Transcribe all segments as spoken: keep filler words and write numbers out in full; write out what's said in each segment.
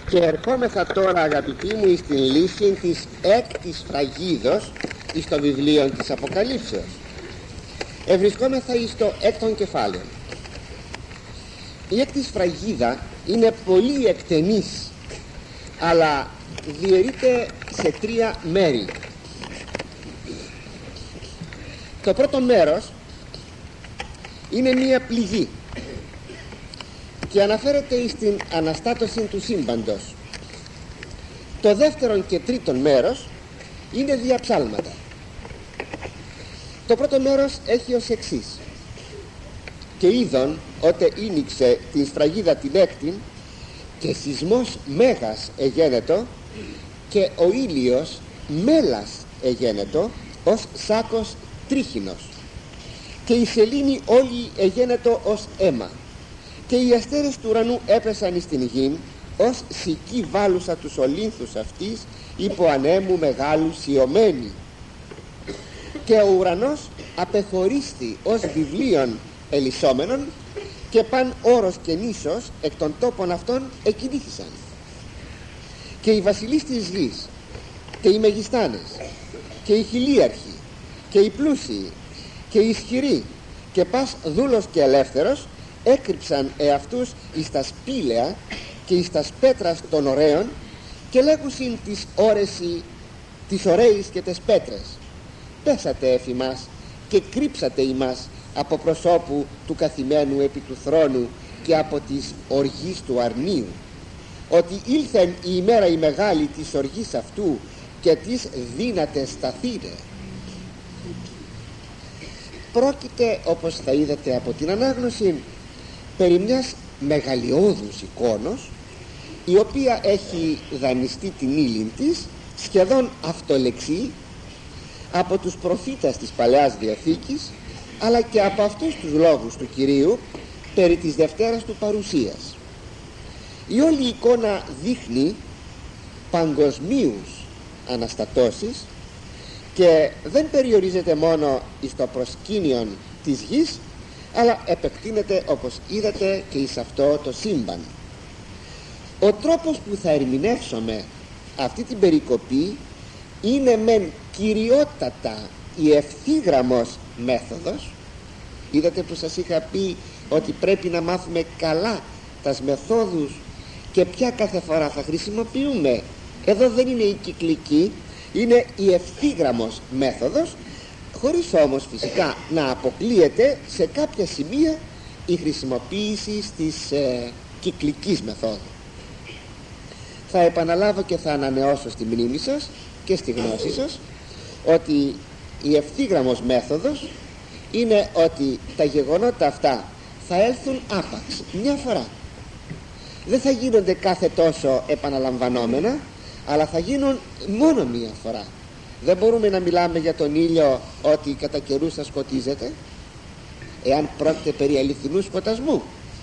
Και ερχόμεθα τώρα, αγαπητοί μου, στην λύση της έκτης φραγίδος εις το βιβλίο της Αποκαλύψεως. Ευρισκόμεθα εις το έκτον κεφάλαιο. Η έκτη φραγίδα είναι πολύ εκτενής, αλλά διαιρείται σε τρία μέρη. Το πρώτο μέρος είναι μία πληγή και αναφέρεται στην αναστάτωση του σύμπαντος. Το δεύτερο και τρίτο μέρος είναι διαψάλματα. Το πρώτο μέρος έχει ως εξής: και είδον ότε ήνιξε την σφραγίδα την έκτην, και σεισμός μέγας εγένετο, και ο ήλιος μέλας εγένετο ως σάκος τρίχινος, και η σελήνη όλη εγένετο ως αίμα, και οι αστέρες του ουρανού έπεσαν εις την γην ως σική βάλουσα τους ολύνθους αυτής υπό ανέμου μεγάλου σιωμένη, και ο ουρανός απεχωρίστη ως βιβλίων ελισσόμενων, και παν όρος και νήσος εκ των τόπων αυτών εκινήθησαν, και οι βασιλείς της γης και οι μεγιστάνες και οι χιλίαρχοι και οι πλούσιοι και οι ισχυροί και πας δούλος και ελεύθερος έκρυψαν εαυτούς εις τα σπήλαια και εις τα πέτρας των ωραίων, και λέγουσιν τις ώρεση τις ωραίης και τις πέτρες: πέσατε εφ' ημάς και κρύψατε ημάς από προσώπου του καθημένου επί του θρόνου και από της οργής του αρνίου, ότι ήλθεν η ημέρα η μεγάλη της οργής αυτού, και της δύναται σταθήνε. Πρόκειται, όπως θα είδατε από την ανάγνωση, περί μιας μεγαλειώδους εικόνος, η οποία έχει δανειστεί την ύλην της σχεδόν αυτολεξή από τους προφήτας της Παλαιάς Διαθήκης, αλλά και από αυτούς τους λόγους του Κυρίου περί της Δευτέρας του παρουσίας. Η όλη εικόνα δείχνει παγκοσμίους αναστατώσεις και δεν περιορίζεται μόνο εις το προσκήνιον της γης, αλλά επεκτείνεται, όπως είδατε, και εις αυτό το σύμπαν. Ο τρόπος που θα ερμηνεύσουμε αυτή την περικοπή είναι μεν κυριότατα η ευθύγραμμος μέθοδος. Είδατε που σας είχα πει ότι πρέπει να μάθουμε καλά τας μεθόδους και ποια κάθε φορά θα χρησιμοποιούμε. Εδώ δεν είναι η κυκλική, είναι η ευθύγραμμος μέθοδος, χωρίς όμως φυσικά να αποκλείεται σε κάποια σημεία η χρησιμοποίηση της ε, κυκλικής μεθόδου. Θα επαναλάβω και θα ανανεώσω στη μνήμη σας και στη γνώση σας ότι η ευθύγραμμος μέθοδος είναι ότι τα γεγονότα αυτά θα έλθουν άπαξ μια φορά. Δεν θα γίνονται κάθε τόσο επαναλαμβανόμενα, αλλά θα γίνουν μόνο μια φορά. Δεν μπορούμε να μιλάμε για τον ήλιο ότι κατά καιρούς θα σκοτίζεται, εάν πρόκειται περί αληθινού σκοτασμού.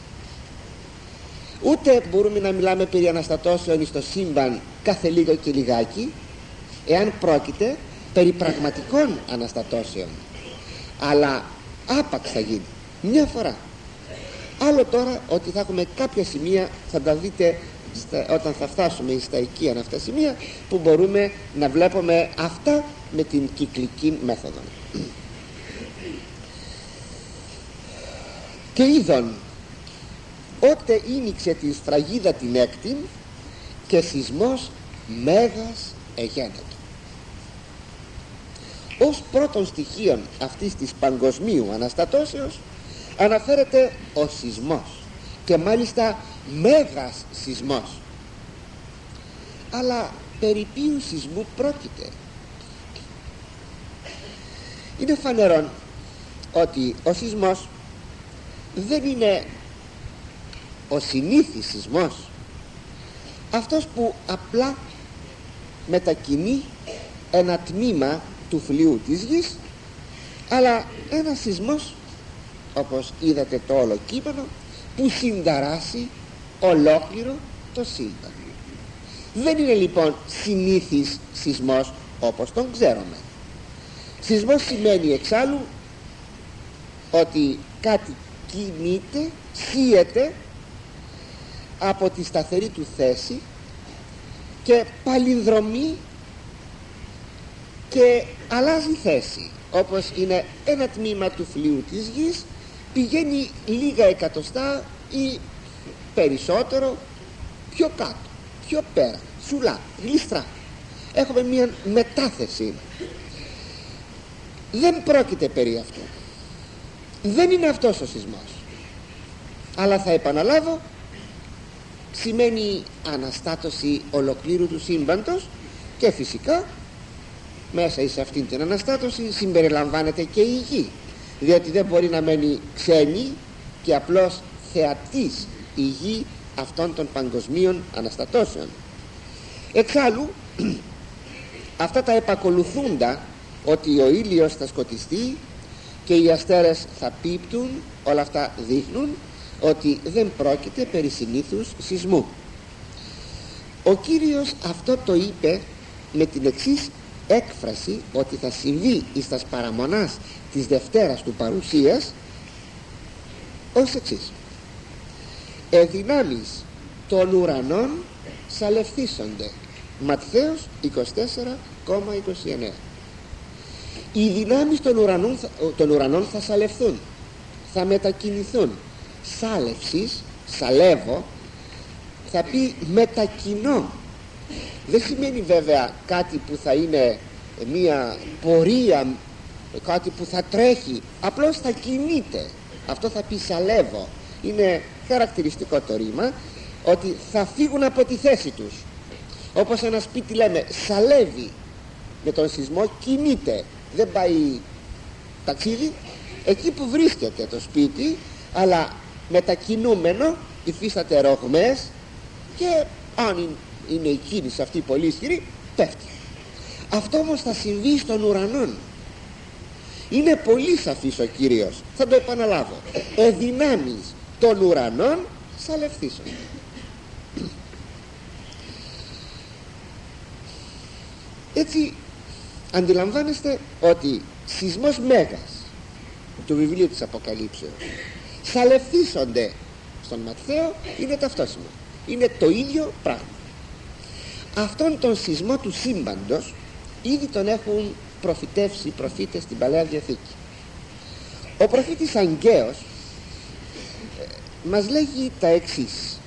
Ούτε μπορούμε να μιλάμε περί αναστατώσεων στο σύμπαν κάθε λίγο και λιγάκι, εάν πρόκειται περί πραγματικών αναστατώσεων. Αλλά άπαξ θα γίνει μια φορά. Άλλο τώρα ότι θα έχουμε κάποια σημεία, θα τα δείτε στα, όταν θα φτάσουμε στα οικία αυτά σημεία, που μπορούμε να βλέπουμε αυτά με την κυκλική μέθοδο. Και είδον ότε ήνιξε την σφραγίδα την έκτην, και σεισμός μέγας εγένετο. Ως πρώτων στοιχείων αυτής της παγκοσμίου αναστατώσεως αναφέρεται ο σεισμός, και μάλιστα μέγας σεισμός. Αλλά περί ποιου σεισμού πρόκειται? Είναι φανερόν ότι ο σεισμός δεν είναι ο συνήθις σεισμός, αυτός που απλά μετακινεί ένα τμήμα του φλοιού της γης, αλλά ένα σεισμός, όπως είδατε το όλο κείμενο, που συνταράσει ολόκληρο το σύμπαν. Δεν είναι λοιπόν συνήθις σεισμός όπως τον ξέρουμε. Σεισμός σημαίνει εξάλλου ότι κάτι κινείται, σύεται από τη σταθερή του θέση και παλινδρομεί και αλλάζει θέση. Όπως είναι ένα τμήμα του φλοιού της γης, πηγαίνει λίγα εκατοστά ή περισσότερο πιο κάτω, πιο πέρα, σουλά, γλιστρά. Έχουμε μια μετάθεση. Δεν πρόκειται περί αυτού. Δεν είναι αυτός ο σεισμός. Αλλά θα επαναλάβω, σημαίνει αναστάτωση ολοκλήρου του σύμπαντος, και φυσικά μέσα σε αυτήν την αναστάτωση συμπεριλαμβάνεται και η γη, διότι δεν μπορεί να μένει ξένη και απλώς θεατής η γη αυτών των παγκοσμίων αναστατώσεων. Εξάλλου αυτά τα επακολουθούντα, ότι ο ήλιος θα σκοτιστεί και οι αστέρες θα πίπτουν, όλα αυτά δείχνουν ότι δεν πρόκειται περί συνήθους σεισμού. Ο Κύριος αυτό το είπε με την εξής έκφραση, ότι θα συμβεί εις τας παραμονάς της Δευτέρας του παρουσίας, ως εξής: εδυνάμεις των ουρανών σαλευθήσονται. Ματθαίος είκοσι τέσσερα είκοσι εννέα. Οι δυνάμεις των ουρανών, των ουρανών θα σαλευθούν, θα μετακινηθούν. Σάλευσης, σαλεύω, θα πει μετακινώ. Δεν σημαίνει βέβαια κάτι που θα είναι μια πορεία, κάτι που θα τρέχει, απλώς θα κινείται. Αυτό θα πει σαλεύω. Είναι χαρακτηριστικό το ρήμα, ότι θα φύγουν από τη θέση τους. Όπως ένα σπίτι λέμε σαλεύει, με τον σεισμό κινείται, δεν πάει ταξίδι, εκεί που βρίσκεται το σπίτι, αλλά μετακινούμενο, υφίσταται ρογμές, και αν είναι η κίνηση αυτή πολύ ισχυρή, πέφτει. Αυτό όμως θα συμβεί στον ουρανόν. Είναι πολύ σαφής ο Κύριος, θα το επαναλάβω: εδυνάμεις των ουρανών σαλευθήσουν. Έτσι αντιλαμβάνεστε ότι σεισμός Μέγας του βιβλίου της Αποκαλύψεως, σαλευθήσονται στον Ματθαίο, είναι ταυτόσιμο, είναι το ίδιο πράγμα. Αυτόν τον σεισμό του σύμπαντος ήδη τον έχουν προφητεύσει οι προφήτες στην Παλαιά Διαθήκη. Ο προφήτης Αγγαίος ε, μας λέγει τα εξής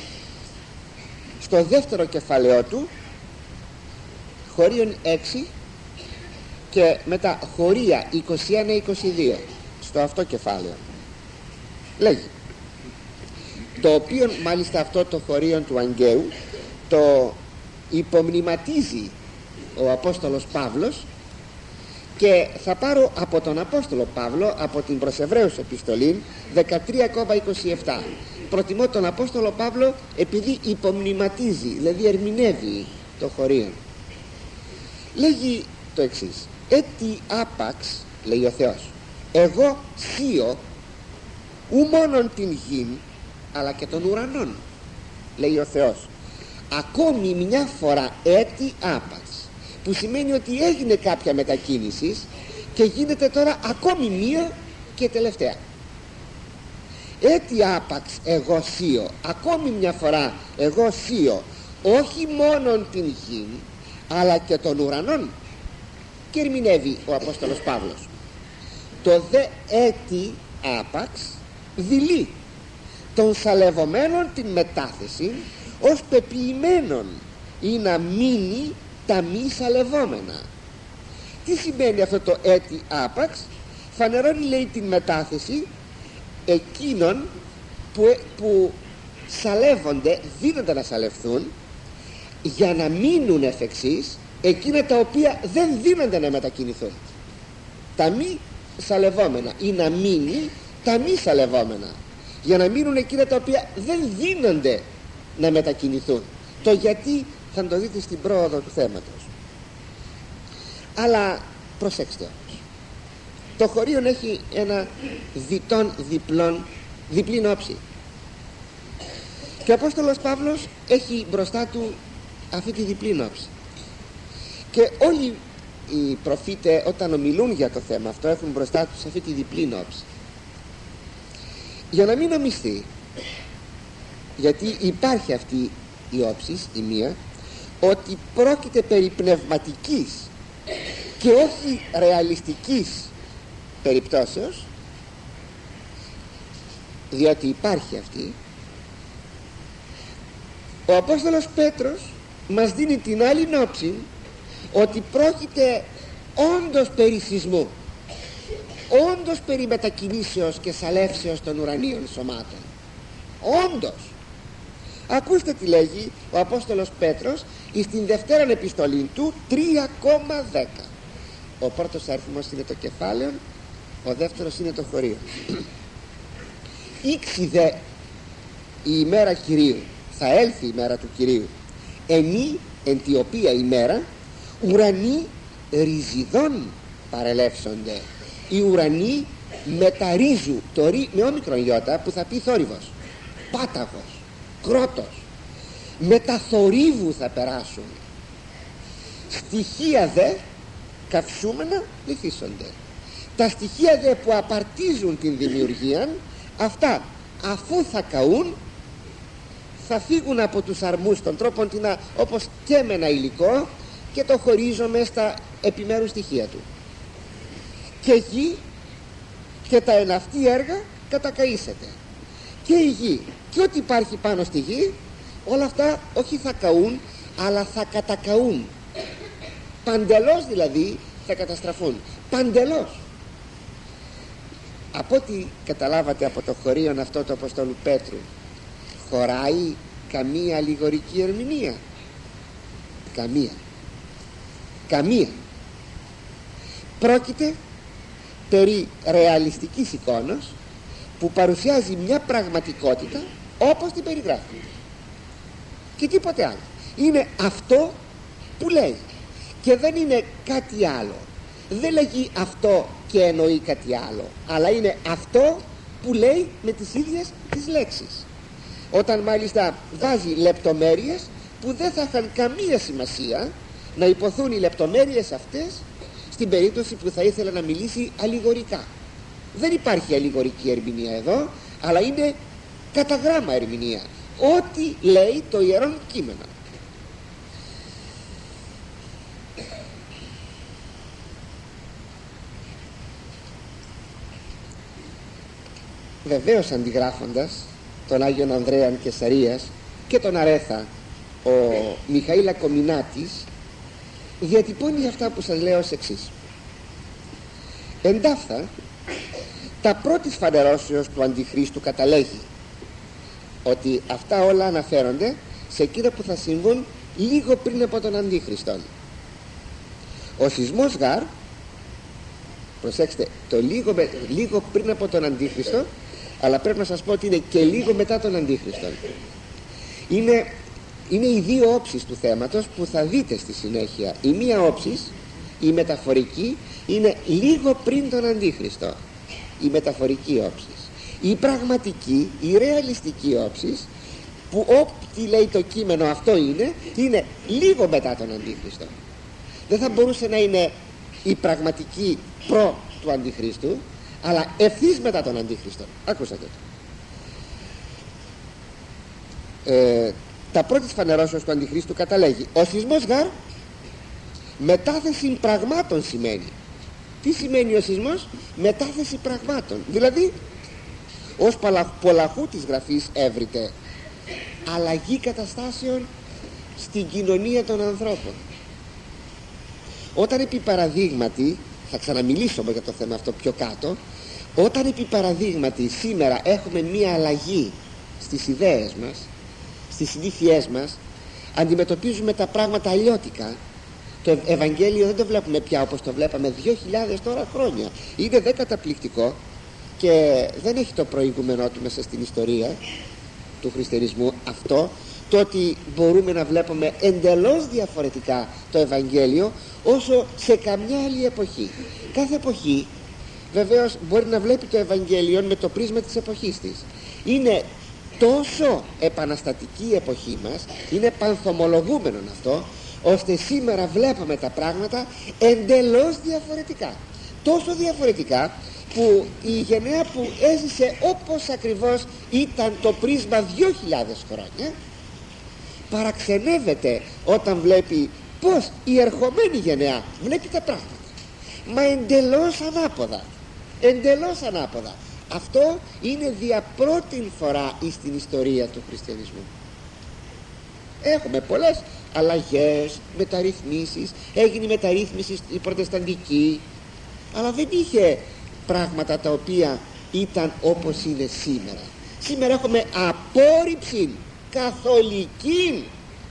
στο δεύτερο κεφάλαιό του, χωρίον έξι, και μετά χωρία είκοσι ένα είκοσι δύο, στο αυτό κεφάλαιο λέγει, το οποίο μάλιστα αυτό το χωρίον του Αγγαίου το υπομνηματίζει ο Απόστολος Παύλος, και θα πάρω από τον Απόστολο Παύλο, από την προς Εβραίους επιστολή δεκατρία είκοσι επτά. Προτιμώ τον Απόστολο Παύλο επειδή υπομνηματίζει, δηλαδή ερμηνεύει το χωρίον. Λέγει το εξής: έτι άπαξ, λέει ο Θεός, εγώ σίω ου μόνον την γην, αλλά και των ουρανών, λέει ο Θεός. Ακόμη μια φορά έτι άπαξ, που σημαίνει ότι έγινε κάποια μετακίνηση και γίνεται τώρα ακόμη μία και τελευταία. έτι άπαξ εγώ σίω, ακόμη μια φορά εγώ σίω, όχι μόνον την γην, αλλά και των ουρανών. Και ερμηνεύει ο Απόστολος Παύλος: το δε έτι άπαξ δειλεί των σαλευομένων την μετάθεση, ως πεποιημένων ή να μείνει τα μη σαλευόμενα. Τι σημαίνει αυτό το έτι άπαξ? Φανερώνει, λέει, την μετάθεση εκείνων που, που σαλεύονται, δίνονται να σαλευθούν, για να μείνουν εφ' εξής εκείνα τα οποία δεν δίνονται να μετακινηθούν. Τα μη σαλευόμενα, ή να μείνει τα μη σαλευόμενα, για να μείνουν εκείνα τα οποία δεν δίνονται να μετακινηθούν. Το γιατί θα το δείτε στην πρόοδο του θέματος. Αλλά προσέξτε όμως, το χωρίον έχει ένα διτόν διπλόν, διπλήν όψη, και ο Απόστολος Παύλος έχει μπροστά του αυτή τη διπλήν όψη, και όλοι οι προφήτες όταν ομιλούν για το θέμα αυτό έχουν μπροστά τους αυτή τη διπλήν όψη, για να μην νομιστεί, γιατί υπάρχει αυτή η όψη η μία, ότι πρόκειται περί πνευματικής και όχι ρεαλιστικής περιπτώσεως, διότι υπάρχει αυτή, ο Απόστολος Πέτρος μας δίνει την άλλη νόψη ότι πρόκειται όντως περί σεισμού, όντως περί μετακινήσεως και σαλεύσεως των ουρανίων σωμάτων. Όντως. Ακούστε τι λέγει ο Απόστολος Πέτρος στην δευτέραν επιστολή του τρία δέκα. Ο πρώτος αριθμός είναι το κεφάλαιο, ο δεύτερος είναι το χωρίο. Ήξι δε η ημέρα Κυρίου, θα έλθει η ημέρα του Κυρίου, ενή εν τη οποία ημέρα ουρανοί ριζιδών παρελεύσονται. Οι ουρανοί με τα ρίζου, το ρί, με όμικρον γιώτα, που θα πει θόρυβος, πάταγος, κρότος, με τα θορύβου θα περάσουν. Στοιχεία δε καυσούμενα λυθίσονται. Τα στοιχεία δε που απαρτίζουν την δημιουργία, αυτά αφού θα καούν, θα φύγουν από τους αρμούς των τρόπων την, όπως και με ένα υλικό, και το χωρίζομαι στα επιμέρους στοιχεία του. Και γη και τα εναυτή έργα κατακαήσετε. Και η γη και ό,τι υπάρχει πάνω στη γη, όλα αυτά όχι θα καούν, αλλά θα κατακαούν. Παντελώς δηλαδή θα καταστραφούν. Παντελώς. Από ό,τι καταλάβατε από το χωρίον αυτό του Αποστόλου Πέτρου, χωράει καμία αλληγορική ερμηνεία? Καμία. Καμία. Πρόκειται περί ρεαλιστικής εικόνας που παρουσιάζει μια πραγματικότητα όπως την περιγράφει, και τίποτε άλλο. Είναι αυτό που λέει και δεν είναι κάτι άλλο. Δεν λέγει αυτό και εννοεί κάτι άλλο, αλλά είναι αυτό που λέει με τις ίδιες τις λέξεις. Όταν μάλιστα βάζει λεπτομέρειες που δεν θα είχαν καμία σημασία να υποθούν οι λεπτομέρειες αυτές στην περίπτωση που θα ήθελε να μιλήσει αλληγορικά. Δεν υπάρχει αλληγορική ερμηνεία εδώ, αλλά είναι κατά γράμμα ερμηνεία, ό,τι λέει το Ιερόν Κείμενο. Βεβαίως αντιγράφοντας τον Άγιον Ανδρέαν Κεσαρίας και τον Αρέθα, ο Μιχαήλ Ακομινάτης διατυπώνει αυτά που σας λέω ως εξής. Εντάφθα, τα πρώτης φανερώσεως του Αντιχρίστου καταλέγει ότι αυτά όλα αναφέρονται σε εκείνα που θα συμβούν λίγο πριν από τον Αντίχριστον. Ο σεισμός γάρ, προσέξτε, το λίγο, με, λίγο πριν από τον Αντίχριστο, αλλά πρέπει να σας πω ότι είναι και λίγο μετά τον Αντίχριστο. Είναι, είναι οι δύο όψεις του θέματος που θα δείτε στη συνέχεια. Η μία όψης, η μεταφορική, είναι λίγο πριν τον Αντίχριστο, η μεταφορική όψης. Η πραγματική, η ρεαλιστική όψης, που ό,τι λέει το κείμενο αυτό είναι, είναι λίγο μετά τον Αντίχριστο. Δεν θα μπορούσε να είναι η πραγματική προ του Αντιχρίστου, αλλά ευθύς μετά τον Αντίχριστο. Ακούσατε. Ε, τα πρώτη φανερώσεως του Αντιχρίστου καταλέγει: ο σεισμός γάρ μετάθεση πραγμάτων σημαίνει. Τι σημαίνει ο σεισμός? Μετάθεση πραγμάτων. Δηλαδή, ως πολλαχού της γραφής έβριτε αλλαγή καταστάσεων στην κοινωνία των ανθρώπων. Όταν επί παραδείγματι, θα ξαναμιλήσω για το θέμα αυτό πιο κάτω, όταν επί παραδείγματι σήμερα έχουμε μία αλλαγή στις ιδέες μας, στις συνήθειές μας, αντιμετωπίζουμε τα πράγματα αλλιώτικα. Το Ευαγγέλιο δεν το βλέπουμε πια όπως το βλέπαμε δύο χιλιάδες τώρα χρόνια. Είναι δε καταπληκτικό και δεν έχει το προηγούμενό του μέσα στην ιστορία του χριστιανισμού αυτό, το ότι μπορούμε να βλέπουμε εντελώς διαφορετικά το Ευαγγέλιο όσο σε καμιά άλλη εποχή. Κάθε εποχή βεβαίως μπορεί να βλέπει το Ευαγγέλιο με το πρίσμα της εποχής της. Είναι τόσο επαναστατική η εποχή μας, είναι πανθομολογούμενο αυτό, ώστε σήμερα βλέπουμε τα πράγματα εντελώς διαφορετικά. Τόσο διαφορετικά που η γενναία που έζησε όπως ακριβώς ήταν το πρίσμα δύο χιλιάδες χρόνια, παραξενεύεται όταν βλέπει πως η ερχομένη γενεά βλέπει τα πράγματα, μα εντελώς ανάποδα, εντελώς ανάποδα. Αυτό είναι δια πρώτην φορά στην ιστορία του χριστιανισμού. Έχουμε πολλές αλλαγές, μεταρρυθμίσεις, έγινε η μεταρρύθμιση η προτεσταντική, αλλά δεν είχε πράγματα τα οποία ήταν όπως είναι σήμερα. Σήμερα έχουμε απόρριψη καθολική.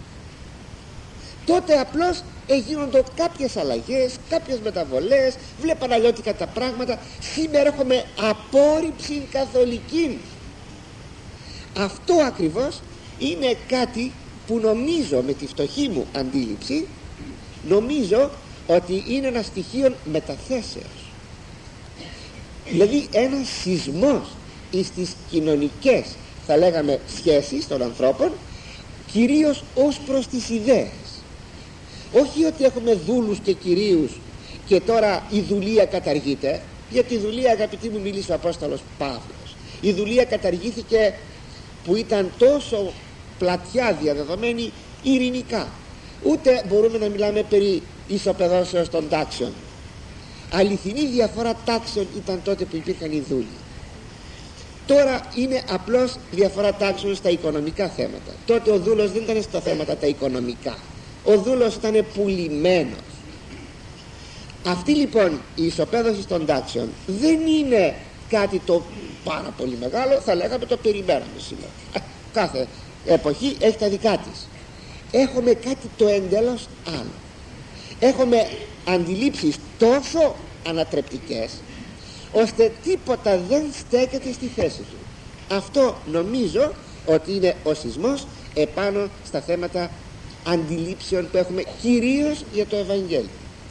Τότε απλώς έγινονται κάποιες αλλαγές, κάποιες μεταβολές, βλέπαν αλλιώτικα τα πράγματα. Σήμερα έχουμε απόρριψη καθολική. Αυτό ακριβώς είναι κάτι που νομίζω, με τη φτωχή μου αντίληψη, νομίζω ότι είναι ένα στοιχείο μεταθέσεως. Δηλαδή ένας σεισμός στις κοινωνικές, θα λέγαμε, σχέσεις των ανθρώπων, κυρίως ως προς τις ιδέες. Όχι ότι έχουμε δούλους και κυρίους και τώρα η δουλεία καταργείται, γιατί η δουλεία, αγαπητοί μου, μίλησε ο Απόστολος Παύλος. Η δουλεία καταργήθηκε που ήταν τόσο πλατιά διαδεδομένη ειρηνικά. Ούτε μπορούμε να μιλάμε περί ισοπεδώσεως των τάξεων. Αληθινή διαφορά τάξεων ήταν τότε που υπήρχαν οι δούλοι. Τώρα είναι απλώς διαφορά τάξεων στα οικονομικά θέματα. Τότε ο δούλος δεν ήταν στα θέματα τα οικονομικά. Ο δούλος ήταν πουλημένος. Αυτή λοιπόν η ισοπαίδωση των τάξεων δεν είναι κάτι το πάρα πολύ μεγάλο, θα λέγαμε το περιμέναμε σήμερα. Κάθε εποχή έχει τα δικά της. Έχουμε κάτι το εντελώς άλλο. Έχουμε αντιλήψεις τόσο ανατρεπτικές, ώστε τίποτα δεν στέκεται στη θέση του. Αυτό νομίζω ότι είναι ο σεισμός επάνω στα θέματα αντιλήψεων που έχουμε κυρίως για το Ευαγγέλιο.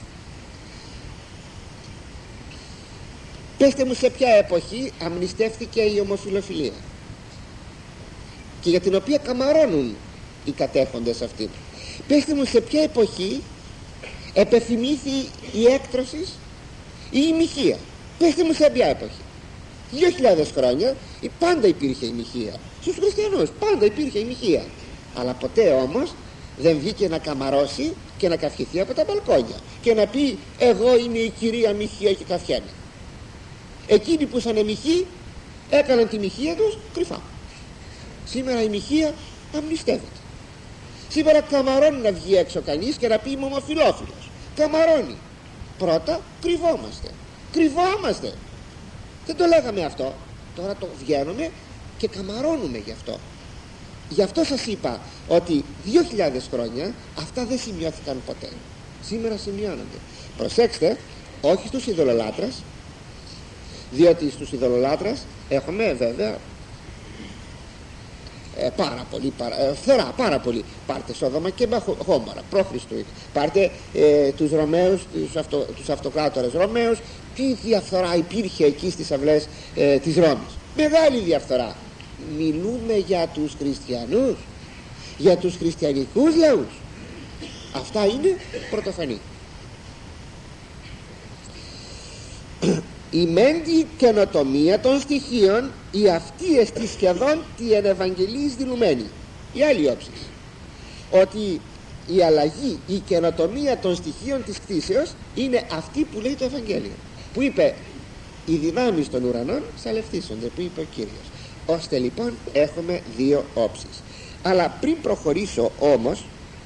Πέστε μου σε ποια εποχή αμνηστεύτηκε η ομοφυλοφιλία και για την οποία καμαρώνουν οι κατέχοντες αυτοί. Πέστε μου σε ποια εποχή επεφημήθη η έκτρωση ή η μοιχεία. Πέστε μου σε ποια εποχή. Δύο χιλιάδες χρόνια πάντα υπήρχε η μοιχεία. Στους χριστιανούς πάντα υπήρχε η μοιχεία. Αλλά ποτέ όμως δεν βγήκε να καμαρώσει και να καυχηθεί από τα μπαλκόνια και να πει εγώ είμαι η κυρία μοιχεία και καυχέμαι. Εκείνοι που ήσαν μοιχοί έκαναν τη μοιχεία τους κρυφά. Σήμερα η μοιχεία αμνηστεύεται. Σήμερα καμαρώνει να βγει έξω κανείς και να πει είμαι ομοφυλόφιλος. Καμαρώνει. Πρώτα κρυβόμαστε. Κρυβόμαστε. Δεν το λέγαμε αυτό. Τώρα το βγαίνουμε και καμαρώνουμε γι' αυτό. Γι' αυτό σας είπα ότι δύο χιλιάδες χρόνια αυτά δεν σημειώθηκαν ποτέ. Σήμερα σημειώνονται. Προσέξτε, όχι στους ειδωλολάτρες, διότι στους ειδωλολάτρες έχουμε βέβαια ε, πάρα πολύ, παρα, ε, φθορά, πάρα πολύ. Πάρτε Σόδομα και Γόμορα, προ Χριστού. Πάρτε ε, τους Ρωμαίους, τους, αυτο, τους αυτοκράτορες Ρωμαίους. Τι διαφθορά υπήρχε εκεί στις αυλές ε, της Ρώμης. Μεγάλη διαφθορά. Μιλούμε για τους χριστιανούς, για τους χριστιανικούς λαούς. Αυτά είναι πρωτοφανή. Η μέντη καινοτομία των στοιχείων, η αυτή εστί σχεδόν τη εν Ευαγγελίης δηλουμένη. Η άλλη όψη, ότι η αλλαγή, η καινοτομία των στοιχείων της κτήσεως είναι αυτή που λέει το Ευαγγέλιο, που είπε οι δυνάμεις των ουρανών σαλευθήσονται, που είπε ο Κύριος. Ώστε λοιπόν έχουμε δύο όψεις. Αλλά πριν προχωρήσω όμως,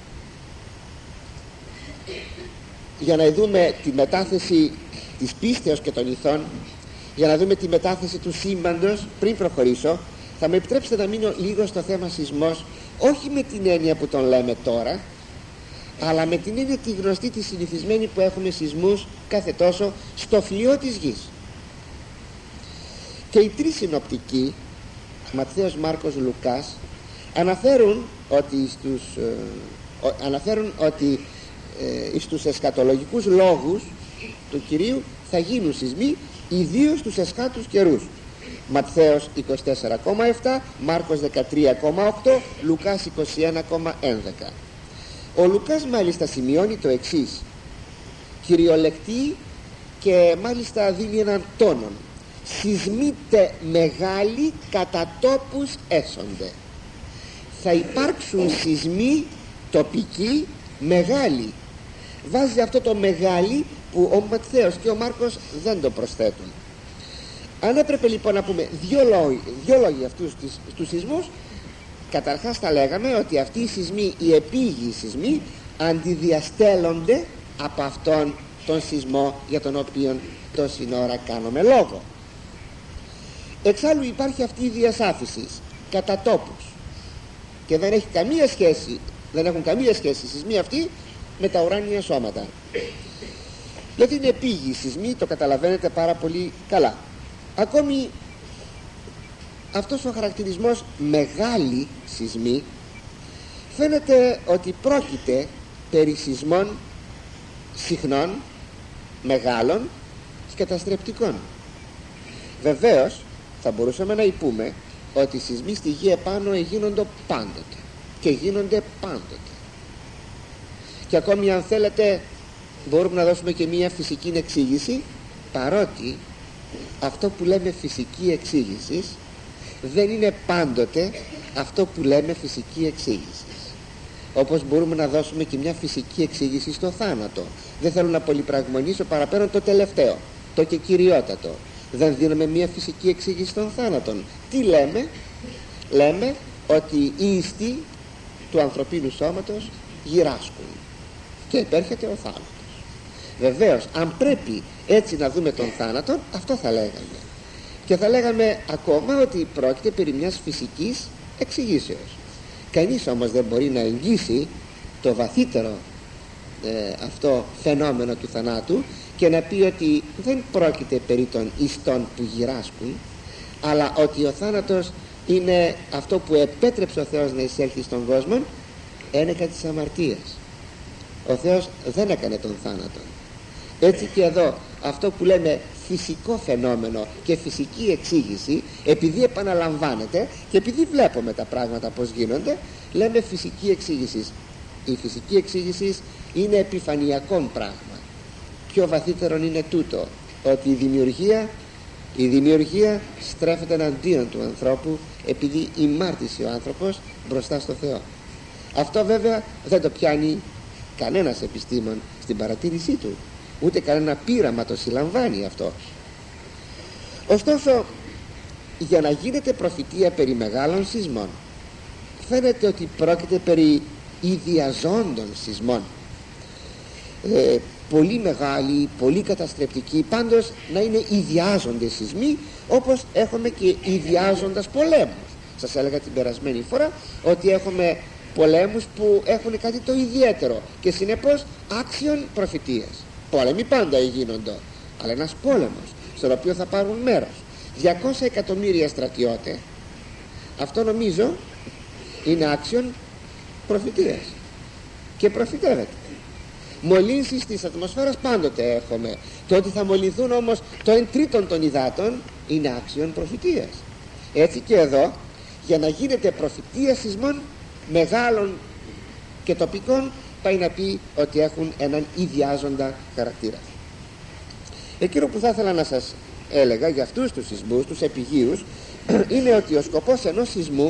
για να δούμε τη μετάθεση της πίστεως και των ηθών, για να δούμε τη μετάθεση του σύμπαντος, πριν προχωρήσω θα με επιτρέψετε να μείνω λίγο στο θέμα σεισμός, όχι με την έννοια που τον λέμε τώρα, αλλά με την έννοια τη γνωστή, τη συνηθισμένη που έχουμε σεισμούς κάθε τόσο στο φλοιό της γης. Και οι τρεις συνοπτικοί, Ματθαίος, Μάρκος, Λουκάς, αναφέρουν ότι στους, ε, αναφέρουν ότι ε, στους εσκατολογικούς λόγους του Κυρίου θα γίνουν σεισμοί, ιδίως στους εσχάτους καιρούς. Ματθαίος είκοσι τέσσερα κόμμα επτά, Μάρκος δεκατρία κόμμα οκτώ, Λουκάς είκοσι ένα κόμμα έντεκα. Ο Λουκάς μάλιστα σημειώνει το εξής, κυριολεκτεί και μάλιστα δίνει έναν τόνο: σεισμείτε μεγάλοι κατά τόπους έσονται. θα υπάρξουν σεισμοί τοπικοί μεγάλοι. Βάζει αυτό το μεγάλοι που ο Ματθαίος και ο Μάρκος δεν το προσθέτουν. Αν έπρεπε λοιπόν να πούμε δύο λόγοι, δύο λόγοι αυτούς τους σεισμούς, καταρχάς θα λέγαμε ότι αυτοί οι σεισμοί, οι επίγειοι σεισμοί, αντιδιαστέλλονται από αυτόν τον σεισμό για τον οποίο τόση ώρα κάνουμε λόγο. Εξάλλου υπάρχει αυτή η διασάφηση κατά τόπους και δεν έχει καμία σχέση, δεν έχουν καμία σχέση οι σεισμοί αυτοί με τα ουράνια σώματα. Γιατί είναι επίγειοι σεισμοί, το καταλαβαίνετε πάρα πολύ καλά. Ακόμη αυτός ο χαρακτηρισμός μεγάλη σεισμοί φαίνεται ότι πρόκειται περί σεισμών συχνών, μεγάλων και καταστρεπτικών. Βεβαίως θα μπορούσαμε να πούμε ότι οι σεισμοί στη γη επάνω γίνονται πάντοτε και γίνονται πάντοτε, και ακόμη αν θέλετε μπορούμε να δώσουμε και μία φυσική εξήγηση, παρότι αυτό που λέμε φυσική εξήγηση δεν είναι πάντοτε αυτό που λέμε φυσική εξήγηση. Όπως μπορούμε να δώσουμε και μια φυσική εξήγηση στο θάνατο. Δεν θέλω να πολυπραγμονήσω παραπέρα το τελευταίο, το και κυριότατο. Δεν δίνουμε μια φυσική εξήγηση των θάνατων. Τι λέμε? Λέμε ότι οι ιστοί του ανθρωπίνου σώματος γυράσκουν και επέρχεται ο θάνατος. Βεβαίως αν πρέπει έτσι να δούμε τον θάνατο, αυτό θα λέγαμε. Και θα λέγαμε ακόμα ότι πρόκειται περί μιας φυσικής εξηγήσεως. Κανείς όμως δεν μπορεί να εγγύσει το βαθύτερο ε, αυτό φαινόμενο του θανάτου και να πει ότι δεν πρόκειται περί των ιστών που γυράσκουν, αλλά ότι ο θάνατος είναι αυτό που επέτρεψε ο Θεός να εισέλθει στον κόσμο ένεκα της αμαρτίας. Ο Θεός δεν έκανε τον θάνατο. Έτσι και εδώ αυτό που λέμε φυσικό φαινόμενο και φυσική εξήγηση, επειδή επαναλαμβάνεται και επειδή βλέπουμε τα πράγματα πως γίνονται, λέμε φυσική εξήγηση. Η φυσική εξήγηση είναι επιφανειακόν πράγμα. Πιο βαθύτερον είναι τούτο, ότι η δημιουργία η δημιουργία στρέφεται εναντίον του ανθρώπου επειδή ημάρτησε ο άνθρωπος μπροστά στο Θεό. Αυτό βέβαια δεν το πιάνει κανένας επιστήμον στην παρατήρησή του, ούτε κανένα πείραμα το συλλαμβάνει αυτό. Ωστόσο, για να γίνεται προφητεία περί μεγάλων σεισμών, φαίνεται ότι πρόκειται περί ιδιαζόντων σεισμών, ε, πολύ μεγάλοι, πολύ καταστρεπτικοί, πάντως να είναι ιδιάζοντες σεισμοί, όπως έχουμε και ιδιάζοντας πολέμους. Σας έλεγα την περασμένη φορά ότι έχουμε πολέμους που έχουν κάτι το ιδιαίτερο και συνεπώς άξιον προφητείας. Πόλεμοι πάντα γίνονται, αλλά ένας πόλεμος στον οποίο θα πάρουν μέρος διακόσια εκατομμύρια στρατιώτες, αυτό νομίζω είναι άξιον προφητείας και προφητεύεται. Μολύνσεις της ατμοσφαίρας πάντοτε έχουμε, το ότι θα μολυνθούν όμως το εν τρίτον των υδάτων είναι άξιον προφητείας. Έτσι και εδώ, για να γίνεται προφητεία σεισμών μεγάλων και τοπικών, πάει να πει ότι έχουν έναν ιδιάζοντα χαρακτήρα. Εκείνο που θα ήθελα να σας έλεγα για αυτούς τους σεισμούς, τους επιγείους, είναι ότι ο σκοπός ενός σεισμού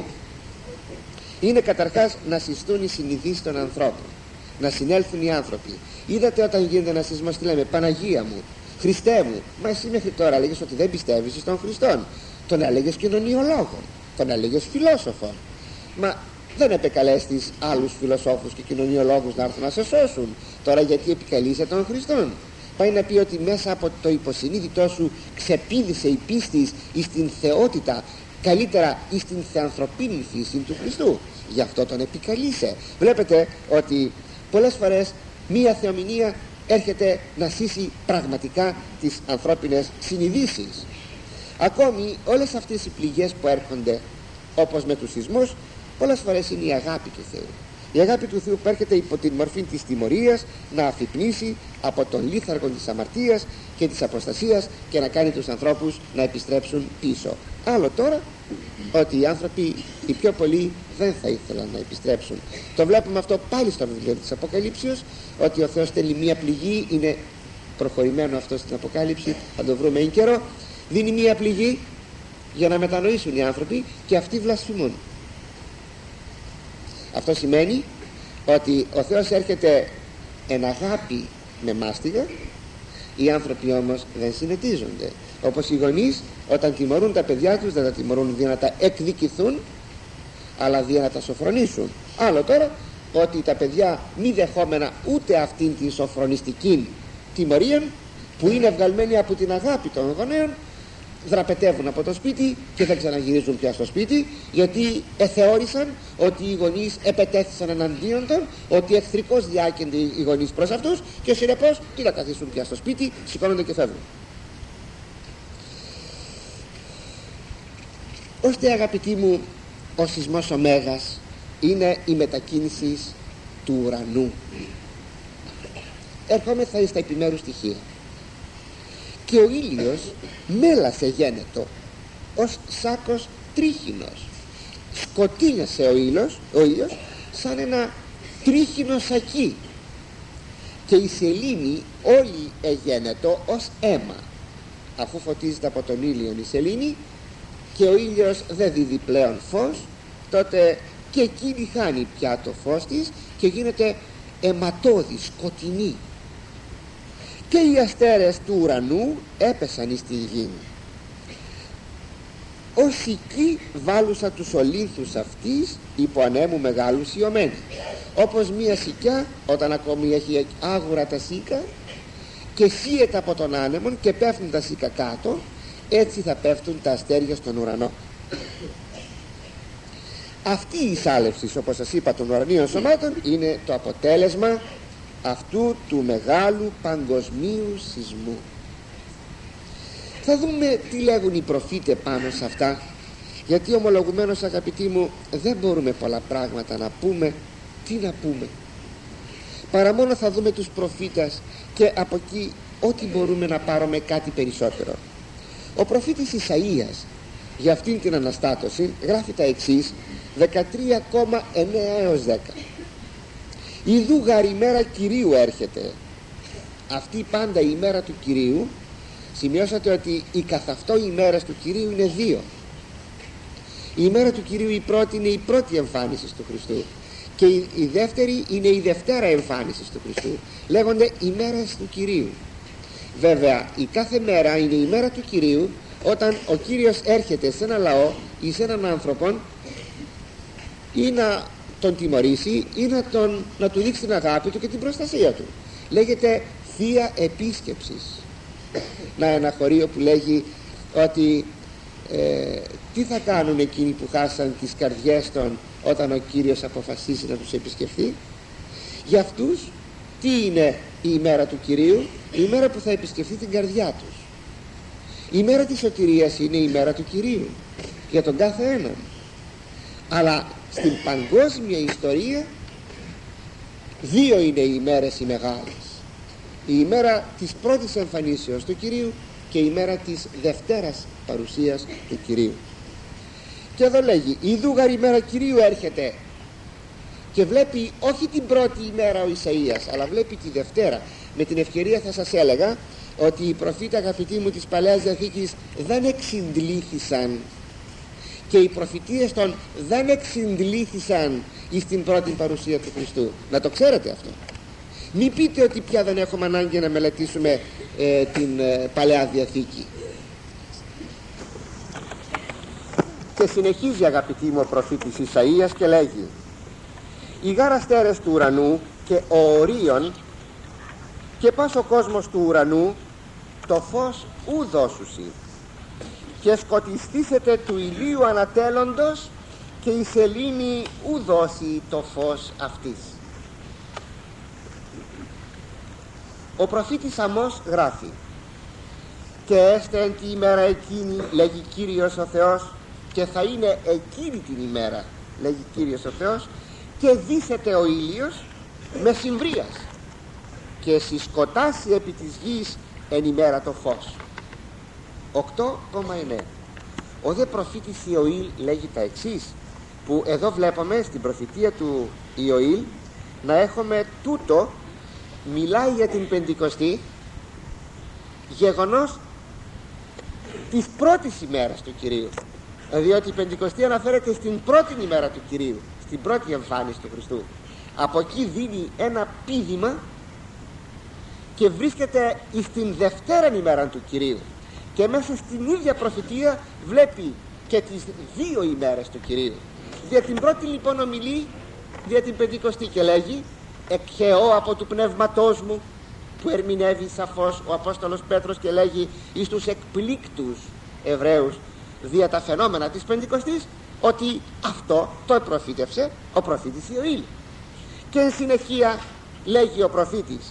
είναι καταρχάς να συστούν οι συνειδήσεις των ανθρώπων, να συνέλθουν οι άνθρωποι. Είδατε όταν γίνεται ένα σεισμός τι λέμε? Παναγία μου, Χριστέ μου. Μα εσύ μέχρι τώρα έλεγες ότι δεν πιστεύεις στον Χριστόν, τον έλεγες κοινωνιολόγο, τον έλεγες φιλόσοφο. Μα δεν επεκαλέστης άλλους φιλοσόφους και κοινωνιολόγους να έρθουν να σε σώσουν. Τώρα γιατί επικαλείσαι τον Χριστόν? Πάει να πει ότι μέσα από το υποσυνείδητό σου ξεπήδησε η πίστη εις την θεότητα, καλύτερα εις την θεανθρωπίνη φύση του Χριστού. Γι' αυτό τον επικαλείσαι. Βλέπετε ότι πολλές φορές μία θεομηνία έρχεται να σύσει πραγματικά τις ανθρώπινες συνειδήσεις. Ακόμη όλες αυτές οι πληγές που έρχονται, όπως με τους σεισμούς, πολλές φορές είναι η αγάπη του Θεού. Η αγάπη του Θεού που έρχεται υπό την μορφή της τιμωρίας να αφυπνίσει από τον λίθαργο της αμαρτίας και της αποστασίας και να κάνει τους ανθρώπους να επιστρέψουν πίσω. Άλλο τώρα ότι οι άνθρωποι οι πιο πολλοί δεν θα ήθελαν να επιστρέψουν. Το βλέπουμε αυτό πάλι στο βιβλίο της Αποκαλύψεως, ότι ο Θεός στέλνει μία πληγή, είναι προχωρημένο αυτό στην Αποκάλυψη, θα το βρούμε εν καιρό, δίνει μία πληγή για να μετανοήσουν οι άνθρωποι και αυτοί βλασφημούν. Αυτό σημαίνει ότι ο Θεός έρχεται εν αγάπη με μάστιγα, οι άνθρωποι όμως δεν συνετίζονται. Όπως οι γονείς όταν τιμωρούν τα παιδιά τους δεν τα τιμωρούν δια να τα εκδικηθούν, αλλά δια να τα σοφρονήσουν. Άλλο τώρα ότι τα παιδιά μη δεχόμενα ούτε αυτήν την σοφρονιστική τιμωρία που είναι βγαλμένη από την αγάπη των γονέων, δραπετεύουν από το σπίτι και δεν ξαναγυρίζουν πια στο σπίτι, γιατί εθεώρησαν ότι οι γονείς επετέθησαν εναντίον των, ότι εχθρικώς διάκαινται οι γονείς προς αυτούς και συνεπώς τι να καθίσουν πια στο σπίτι, σηκώνονται και φεύγουν. Ώστε, αγαπητοί μου, ο σεισμός ο Μέγας είναι η μετακίνηση του ουρανού. Ερχόμεθα στα επιμέρους στοιχεία. Και ο ήλιος μέλασε γένετο ως σάκος τρίχινος. Σκοτίνιασε ο ήλιος, ο ήλιος σαν ένα τρίχινο σακί, και η σελήνη όλη εγένετο ως αίμα. Αφού φωτίζεται από τον ήλιο η σελήνη και ο ήλιος δεν δίδει πλέον φως, τότε και εκείνη χάνει πια το φως της και γίνεται αιματώδη, σκοτεινή. Και οι αστέρες του ουρανού έπεσαν εις τη γη. Ως οική βάλουσα τους ολύνθους αυτής υπό ανέμου μεγάλου σιωμένη. Όπως μία σικιά όταν ακόμη έχει άγουρα τα σίκα και σύεται από τον άνεμον και πέφτουν τα σίκα κάτω, έτσι θα πέφτουν τα αστέρια στον ουρανό. Αυτή η σάλευση, όπως σας είπα, των ουρανίων σωμάτων είναι το αποτέλεσμα αυτού του μεγάλου παγκοσμίου σεισμού. Θα δούμε τι λέγουν οι προφήτες πάνω σε αυτά, γιατί ομολογουμένως, αγαπητοί μου, δεν μπορούμε πολλά πράγματα να πούμε. Τι να πούμε, παρά μόνο θα δούμε τους προφήτες και από εκεί ό,τι μπορούμε να πάρουμε κάτι περισσότερο. Ο προφήτης Ισαΐας για αυτήν την αναστάτωση γράφει τα εξής, δεκατρία εννέα έως δέκα. Ιδού γαρ ημέρα Κυρίου έρχεται. Αυτή πάντα η ημέρα του Κυρίου, σημειώσατε ότι οι καθ' αυτό οι ημέρες του Κυρίου είναι δύο. Η ημέρα του Κυρίου η πρώτη είναι η πρώτη εμφάνιση του Χριστού και η, η δεύτερη είναι η δευτέρα εμφάνιση του Χριστού. Λέγονται ημέρες του Κυρίου. Βέβαια η κάθε μέρα είναι η μέρα του Κυρίου όταν ο Κύριος έρχεται σε ένα λαό ή σε έναν άνθρωπο ή να τον τιμωρήσει ή να, τον, να του δείξει την αγάπη του και την προστασία του. Λέγεται Θεία Επίσκεψης. Να, ένα χωρίο που λέγει ότι ε, τι θα κάνουν εκείνοι που χάσαν τις καρδιές των όταν ο Κύριος αποφασίσει να τους επισκεφθεί. Για αυτούς τι είναι η ημέρα του Κυρίου? Η ημέρα που θα επισκεφθεί την καρδιά τους. Η ημέρα της σωτηρίας είναι η ημέρα του Κυρίου για τον κάθε έναν. Αλλά στην παγκόσμια ιστορία δύο είναι οι ημέρες οι μεγάλες. Η ημέρα της πρώτης εμφανίσεως του Κυρίου και η ημέρα της δευτέρας παρουσίας του Κυρίου. Και εδώ λέγει ιδού γαρ ημέρα Κυρίου έρχεται, και βλέπει όχι την πρώτη ημέρα ο Ισαΐας, αλλά βλέπει τη δευτέρα. Με την ευκαιρία θα σας έλεγα ότι οι προφήτες, αγαπητοί μου, της Παλαιάς Διαθήκης δεν εξυντλήθησαν και οι προφητείες των δεν εξυντλήθησαν εις την πρώτη παρουσία του Χριστού. Να το ξέρετε αυτό. Μην πείτε ότι πια δεν έχουμε ανάγκη να μελετήσουμε ε, την ε, Παλαιά Διαθήκη. Και συνεχίζει, αγαπητοί μου, ο προφήτης Ισαΐας και λέγει οι γάρ αστέρες του ουρανού και ο ορίων και πας ο κόσμος του ουρανού το φως ου δώσουσι και σκοτιστήσετε του ηλίου ανατέλλοντος και η σελήνη ου δώσει το φως αυτής. Ο προφήτης Αμώς γράφει και έστε εν τη ημέρα εκείνη, λέγει Κύριος ο Θεός, και θα είναι εκείνη την ημέρα, λέγει Κύριος ο Θεός, και δύσεται ο ήλιος με συμβρίας και συσκοτάσει επί της γης εν ημέρα το φως. οκτώ εννέα. Ο δε προφήτης Ιωήλ λέγει τα εξής, που εδώ βλέπουμε στην προφητεία του Ιωήλ να έχουμε τούτο, μιλάει για την Πεντηκοστή, γεγονός της πρώτης ημέρας του Κυρίου, διότι η Πεντηκοστή αναφέρεται στην πρώτη ημέρα του Κυρίου, στην πρώτη εμφάνιση του Χριστού. Από εκεί δίνει ένα πείδημα και βρίσκεται στην δευτέρα ημέρα του Κυρίου, και μέσα στην ίδια προφητεία βλέπει και τις δύο ημέρες του Κυρίου. Δια την πρώτη λοιπόν ομιλεί δια την Πεντηκοστή και λέγει: εκχαιώ από του πνεύματός μου, που ερμηνεύει σαφώς ο Απόστολος Πέτρος και λέγει εις τους εκπλήκτους Εβραίους δια τα φαινόμενα της Πεντηκοστής, ότι αυτό το προφήτευσε ο προφήτης Ιωήλ. Και εν συνεχεία λέγει ο προφήτης: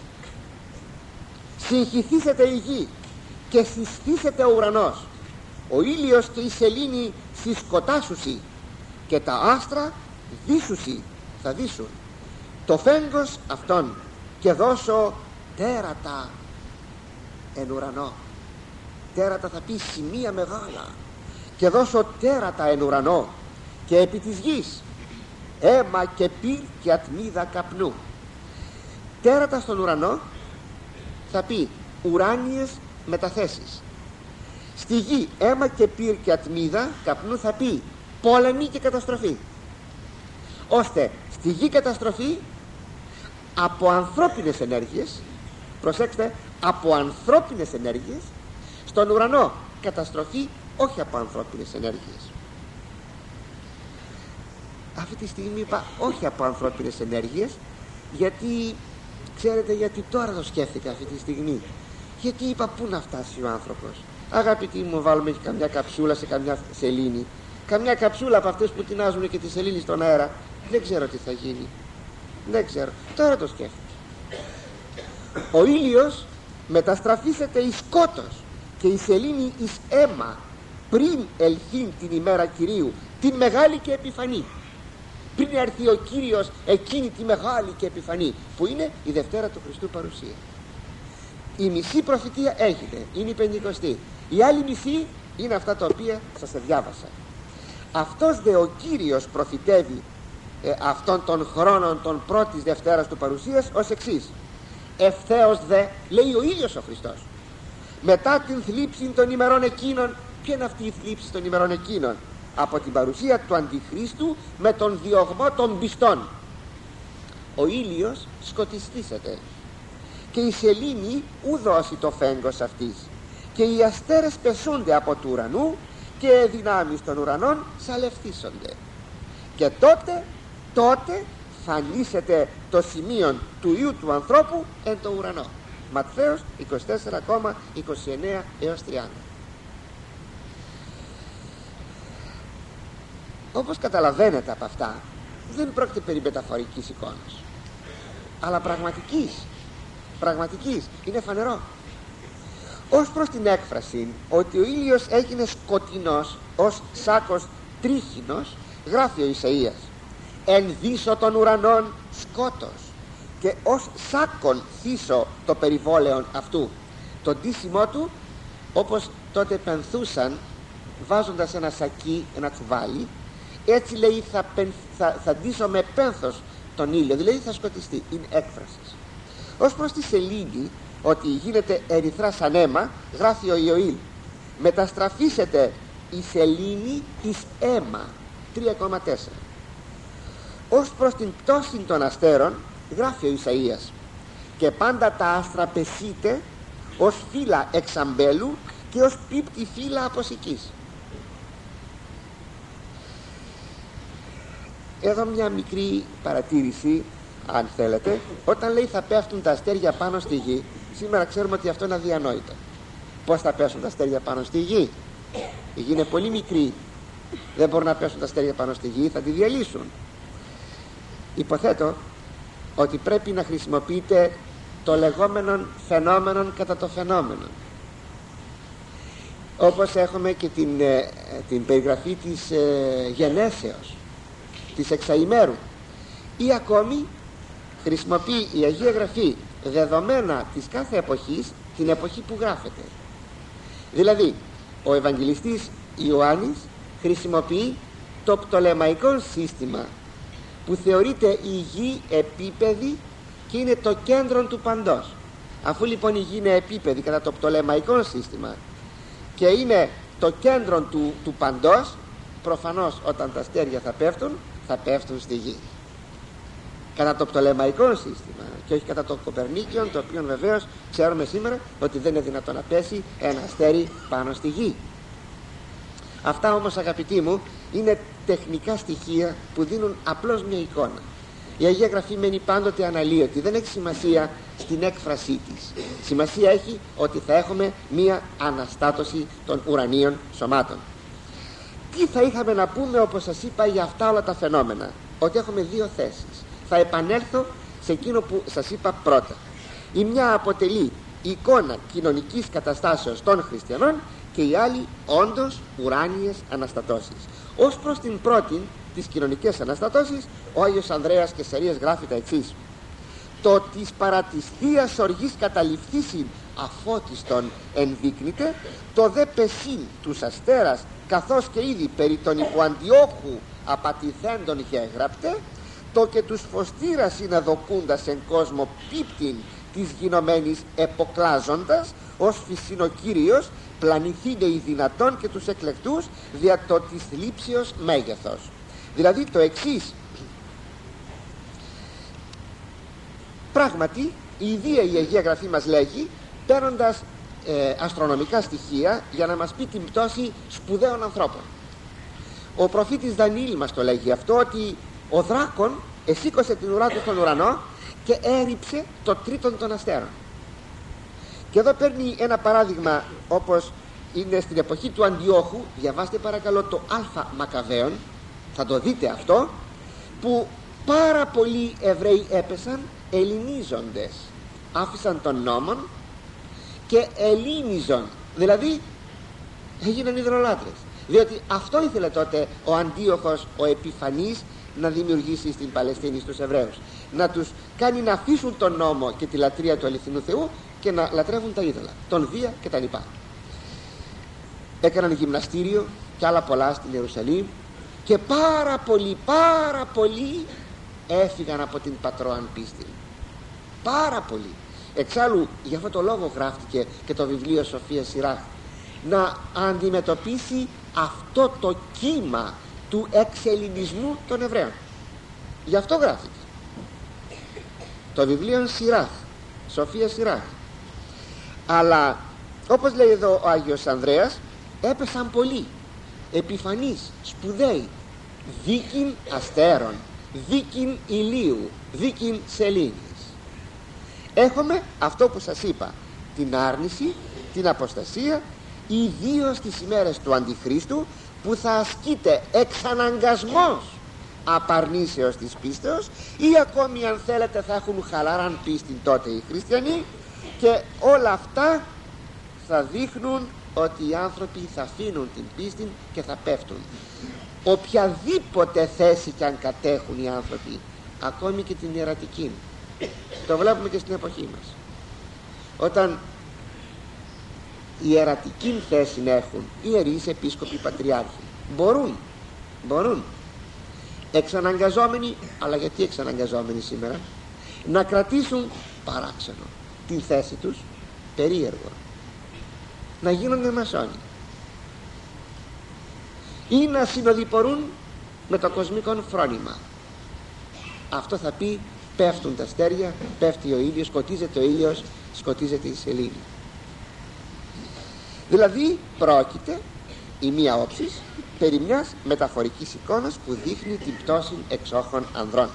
συγχυθήσετε η γη και συστήσετε ο ουρανός, ο ήλιος και η σελήνη συσκοτάσουσι και τα άστρα δύσουσι θα δύσουν, το φέγγος αυτών και δώσω τέρατα εν ουρανό. Τέρατα θα πει σημεία μεγάλα. Και δώσω τέρατα εν ουρανό και επί της γης αίμα και πυρ και ατμίδα καπνού. Τέρατα στον ουρανό θα πει ουράνιες μεταθέσεις. Στη γη αίμα και πυρ και ατμίδα καπνού θα πει πόλεμη και καταστροφή. Ώστε στη γη καταστροφή από ανθρώπινες ενέργειες, προσέξτε, από ανθρώπινες ενέργειες, στον ουρανό καταστροφή όχι από ανθρώπινες ενέργειες. Αυτή τη στιγμή είπα όχι από ανθρώπινες ενέργειες, γιατί ξέρετε γιατί τώρα το σκέφτηκα αυτή τη στιγμή. Γιατί είπα πού να φτάσει ο άνθρωπος. Αγαπητοί μου, βάλουμε και καμιά καψούλα σε καμιά σελήνη, καμιά καψούλα από αυτές που τεινάζουν και τη σελήνη στον αέρα, δεν ξέρω τι θα γίνει. Δεν ξέρω, τώρα το σκέφτηκα. Ο ήλιος μεταστραφήσεται εις σκότος και η σελήνη εις αίμα, πριν ελθύν την ημέρα Κυρίου, την μεγάλη και επιφανή. Πριν έρθει ο Κύριος εκείνη τη μεγάλη και επιφανή, που είναι η Δευτέρα του Χριστού παρουσία. Η μισή προφητεία έγινε, είναι η Πεντηκοστή. Η άλλη μισή είναι αυτά τα οποία σας διάβασα. Αυτός δε ο Κύριος προφητεύει ε, αυτών των χρόνων των πρώτης Δευτέρας του παρουσίας ως εξής: ευθέως δε, λέει ο ίδιος ο Χριστός, μετά την θλίψη των ημερών εκείνων. Ποια είναι αυτή η θλίψη των ημερών εκείνων? Από την παρουσία του Αντιχρίστου με τον διωγμό των πιστών. Ο ήλιος σκοτιστήσεται και η σελήνη ου δώσει το φέγγος αυτής, και οι αστέρες πεσούνται από του ουρανού και οι δυνάμεις των ουρανών σαλευθήσονται. Και τότε, τότε φανήσεται το σημείο του Υιού του ανθρώπου εν το ουρανό. Ματθαίος είκοσι τέσσερα, είκοσι εννέα έως τριάντα. Όπως καταλαβαίνετε από αυτά, δεν πρόκειται περί μεταφορικής εικόνας, αλλά πραγματικής. Πραγματικής, είναι φανερό. Ως προς την έκφραση ότι ο ήλιος έγινε σκοτεινός ως σάκος τρίχινος, γράφει ο Ισαΐας: ενδύσω των ουρανών σκότος και ως σάκον θύσω το περιβόλαιον αυτού. Το ντύσιμό του, όπως τότε πενθούσαν βάζοντας ένα σακί, ένα τσουβάλι, έτσι λέει θα, πεν, θα, θα ντύσω με πένθος τον ήλιο, δηλαδή θα σκοτιστεί. Είναι έκφραση. Ως προς τη σελήνη, ότι γίνεται ερυθρά σαν αίμα, γράφει ο Ιωήλ: μεταστραφήσετε η σελήνη εις αίμα. Τρία κόμμα τέσσερα. Ως προς την πτώση των αστέρων, γράφει ο Ισαΐας: και πάντα τα άστρα πεσείτε ως φύλλα εξαμπέλου και ως πίπτη φύλλα από σικής. Εδώ μια μικρή παρατήρηση, αν θέλετε. Όταν λέει θα πέφτουν τα αστέρια πάνω στη γη, σήμερα ξέρουμε ότι αυτό είναι αδιανόητο. Πώς θα πέσουν τα αστέρια πάνω στη γη? Η γη είναι πολύ μικρή, δεν μπορούν να πέσουν τα αστέρια πάνω στη γη, θα τη διαλύσουν. Υποθέτω ότι πρέπει να χρησιμοποιείτε το λεγόμενο φαινόμενο κατά το φαινόμενο, όπως έχουμε και την, ε, την περιγραφή της ε, γενέσεως, της εξαημέρου, ή ακόμη χρησιμοποιεί η Αγία Γραφή δεδομένα της κάθε εποχής την εποχή που γράφεται. Δηλαδή ο Ευαγγελιστής Ιωάννης χρησιμοποιεί το πτολεμαϊκό σύστημα, που θεωρείται η γη επίπεδη και είναι το κέντρο του παντός. Αφού λοιπόν η γη είναι επίπεδη κατά το πτολεμαϊκό σύστημα και είναι το κέντρο του, του παντός, προφανώς όταν τα αστέρια θα πέφτουν θα πέφτουν στη γη. Κατά το πτολεμαϊκό σύστημα και όχι κατά το Κοπερνίκιο, το οποίο βεβαίως ξέρουμε σήμερα ότι δεν είναι δυνατόν να πέσει ένα αστέρι πάνω στη γη. Αυτά όμως, αγαπητοί μου, είναι τεχνικά στοιχεία που δίνουν απλώς μια εικόνα. Η Αγία Γραφή μένει πάντοτε αναλύωτη, δεν έχει σημασία στην έκφρασή της. Σημασία έχει ότι θα έχουμε μια αναστάτωση των ουρανίων σωμάτων. Τι θα είχαμε να πούμε, όπως σας είπα, για αυτά όλα τα φαινόμενα? Ότι έχουμε δύο θέσεις. Θα επανέλθω σε εκείνο που σας είπα πρώτα. Η μια αποτελεί εικόνα κοινωνικής καταστάσεως των χριστιανών και η άλλη όντως ουράνιες αναστατώσεις. Ως προς την πρώτη, τις κοινωνικές αναστατώσεις, ο Άγιος Ανδρέας Κεσαρίας γράφει τα εξής: το της παρά της Θείας οργής καταληφθήσιν αφώτιστον ενδείκνυται, το δε πεσίν τους αστέρας, καθώς και ήδη περί των υποαντιόχου απατηθέντων γέγραπτε, το και τους φωστήρας συναδοκούντας εν κόσμο πίπτην της γινωμένης εποκλάζοντας, ως φυσινοκύριος πλανηθήνε οι δυνατόν και τους εκλεκτούς δια το της λήψεως μέγεθος. Δηλαδή το εξής: πράγματι η ίδια η Αγία Γραφή μας λέγει, παίρνοντας ε, αστρονομικά στοιχεία για να μας πει την πτώση σπουδαίων ανθρώπων. Ο προφήτης Δανιήλ μας το λέγει αυτό, ότι ο δράκων εσήκωσε την ουρά του στον ουρανό και έριψε το τρίτον των αστέρων. Και εδώ παίρνει ένα παράδειγμα, όπως είναι στην εποχή του Αντιόχου. Διαβάστε παρακαλώ το Α Μακαβαίων, θα το δείτε αυτό, που πάρα πολλοί Εβραίοι έπεσαν ελληνίζοντες, άφησαν τον νόμον και ελληνίζον, δηλαδή έγιναν ιδρολάτρες, διότι αυτό ήθελε τότε ο Αντίοχος ο Επιφανής να δημιουργήσει στην Παλαιστίνη στους Εβραίους, να τους κάνει να αφήσουν τον νόμο και τη λατρεία του αληθινού Θεού και να λατρεύουν τα είδωλα, τον Δία και τα λοιπά. Έκαναν γυμναστήριο και άλλα πολλά στην Ιερουσαλήμ και πάρα πολλοί, πάρα πολλοί έφυγαν από την πατρώαν πίστη. Πάρα πολλοί. Εξάλλου για αυτό το λόγο γράφτηκε και το βιβλίο Σοφία Σιράχ, να αντιμετωπίσει αυτό το κύμα του εξελληνισμού των Εβραίων. Γι' αυτό γράφτηκε το βιβλίο Σιράχ, Σοφία Σιράχ. Αλλά όπως λέει εδώ ο Άγιος Ανδρέας, έπεσαν πολλοί επιφανείς, σπουδαίοι, δίκην αστέρων, δίκην ηλίου, δίκην σελήνης. Έχουμε αυτό που σας είπα, την άρνηση, την αποστασία, ιδίως στις ημέρες του Αντιχρίστου, που θα ασκείται εξαναγκασμός απαρνήσεως της πίστεως, ή ακόμη αν θέλετε θα έχουν χαλαράν πίστη τότε οι χριστιανοί, και όλα αυτά θα δείχνουν ότι οι άνθρωποι θα αφήνουν την πίστη και θα πέφτουν. Οποιαδήποτε θέση κι αν κατέχουν οι άνθρωποι, ακόμη και την ιερατική, το βλέπουμε και στην εποχή μας, όταν η ιερατική θέση έχουν ιερείς, επίσκοποι, πατριάρχοι, μπορούν μπορούν εξαναγκαζόμενοι, αλλά γιατί εξαναγκαζόμενοι σήμερα, να κρατήσουν παράξενο την θέση τους, περίεργο, να γίνονται μασόνοι ή να συνοδοιπορούν με το κοσμικό φρόνημα. Αυτό θα πει πέφτουν τα αστέρια, πέφτει ο ήλιος, σκοτίζεται ο ήλιος, σκοτίζεται η σελήνη. Δηλαδή πρόκειται η μία όψης περί μιας μεταφορικής εικόνας που δείχνει την πτώση εξόχων ανδρών.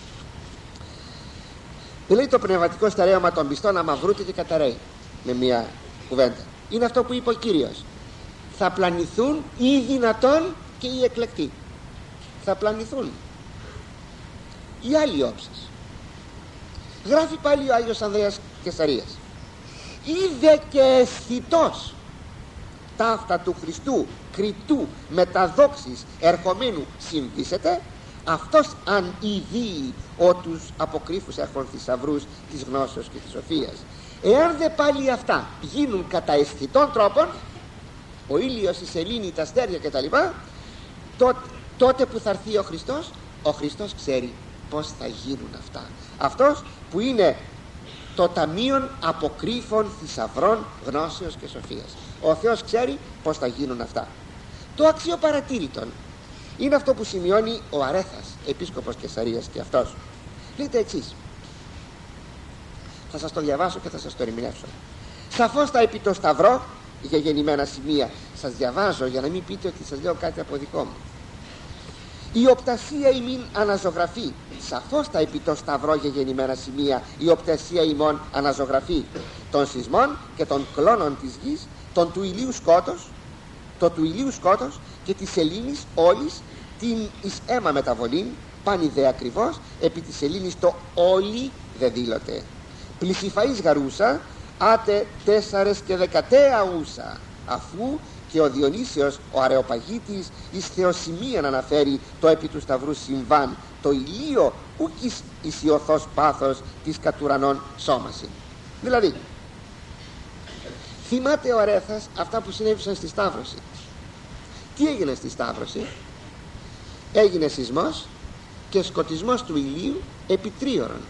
Δηλαδή το πνευματικό στερέωμα των πιστών αμαυρούται και καταραίει με μια κουβέντα. Είναι αυτό που είπε ο Κύριος: θα πλανηθούν οι δυνατόν και οι εκλεκτοί. Θα πλανηθούν. Η άλλη όψης γράφει πάλι ο Άγιος Ανδρέας Κεσαρίας: είδε και αισθητός ταύτα του Χριστού κριτού μεταδόξης ερχομένου συνδύσεται, αυτός αν ειδεί ο τους αποκρύφους έχουν θησαυρούς της γνώσεως και της σοφίας. Εάν δε πάλι αυτά γίνουν κατά αισθητών τρόπων, ο ήλιος, η σελήνη, τα αστέρια κτλ., τότε, τότε που θα έρθει ο Χριστός, ο Χριστός ξέρει πως θα γίνουν αυτά. Αυτός που είναι το ταμείον αποκρύφων θησαυρών γνώσεως και σοφίας. Ο Θεός ξέρει πως θα γίνουν αυτά. Το αξιοπαρατήρητον Είναι αυτό που σημειώνει ο Αρέθας, επίσκοπος Καισαρίας, και αυτός λέει το εξής. Θα σας το διαβάσω και θα σας το ερμηνεύσω. Σαφώς τα επί το σταυρό για γεννημένα σημεία. Σας διαβάζω για να μην πείτε ότι σας λέω κάτι από δικό μου. Η οπτασία ημίν αναζωγραφεί. Σαφώς τα επί το σταυρό για γεννημένα σημεία. Η οπτασία ημών αναζωγραφεί των σεισμών και των κλώνων της γης, των του ηλίου σκότος, το του ηλίου σκότος και της σελήνης όλης την εις αίμα μεταβολήν, πάνει δε ακριβώς επί της σελήνης το όλοι δε δήλωτε. Πλησιφαΐς γαρούσα, άτε τέσσαρες και δεκατέα ούσα, αφού και ο Διονύσιος ο Αρεοπαγίτης εις θεοσημείαν αναφέρει το επί του σταυρού συμβάν, το ηλίο ουκ εις ισιωθός πάθος της κατουρανών σώμαση. Δηλαδή, θυμάται ο Αρέθας αυτά που συνέβησαν στη Σταύρωση. Τι έγινε στη Σταύρωση? Έγινε σεισμός και σκοτισμός του ηλίου επί τρίωρων.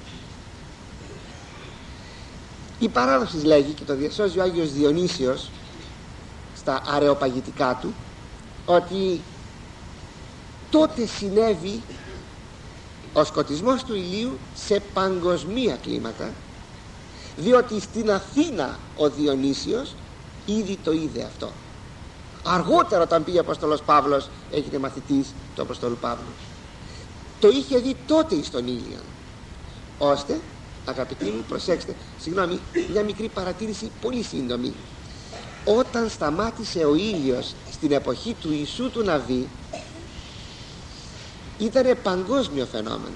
Η παράδοση λέγει, και το διασώζει ο Άγιος Διονύσιος στα αρεοπαγητικά του, ότι τότε συνέβη ο σκοτισμός του ηλίου σε παγκοσμία κλίμακα, διότι στην Αθήνα ο Διονύσιος ήδη το είδε αυτό. Αργότερα, όταν πήγε ο Απόστολος Παύλος, έγινε μαθητής του Αποστόλου Παύλου, το είχε δει τότε εις τον ήλιον, ώστε, αγαπητοί μου, προσέξτε, συγγνώμη, μια μικρή παρατήρηση πολύ σύντομη. Όταν σταμάτησε ο ήλιος στην εποχή του Ιησού του Ναβί, ήταν παγκόσμιο φαινόμενο.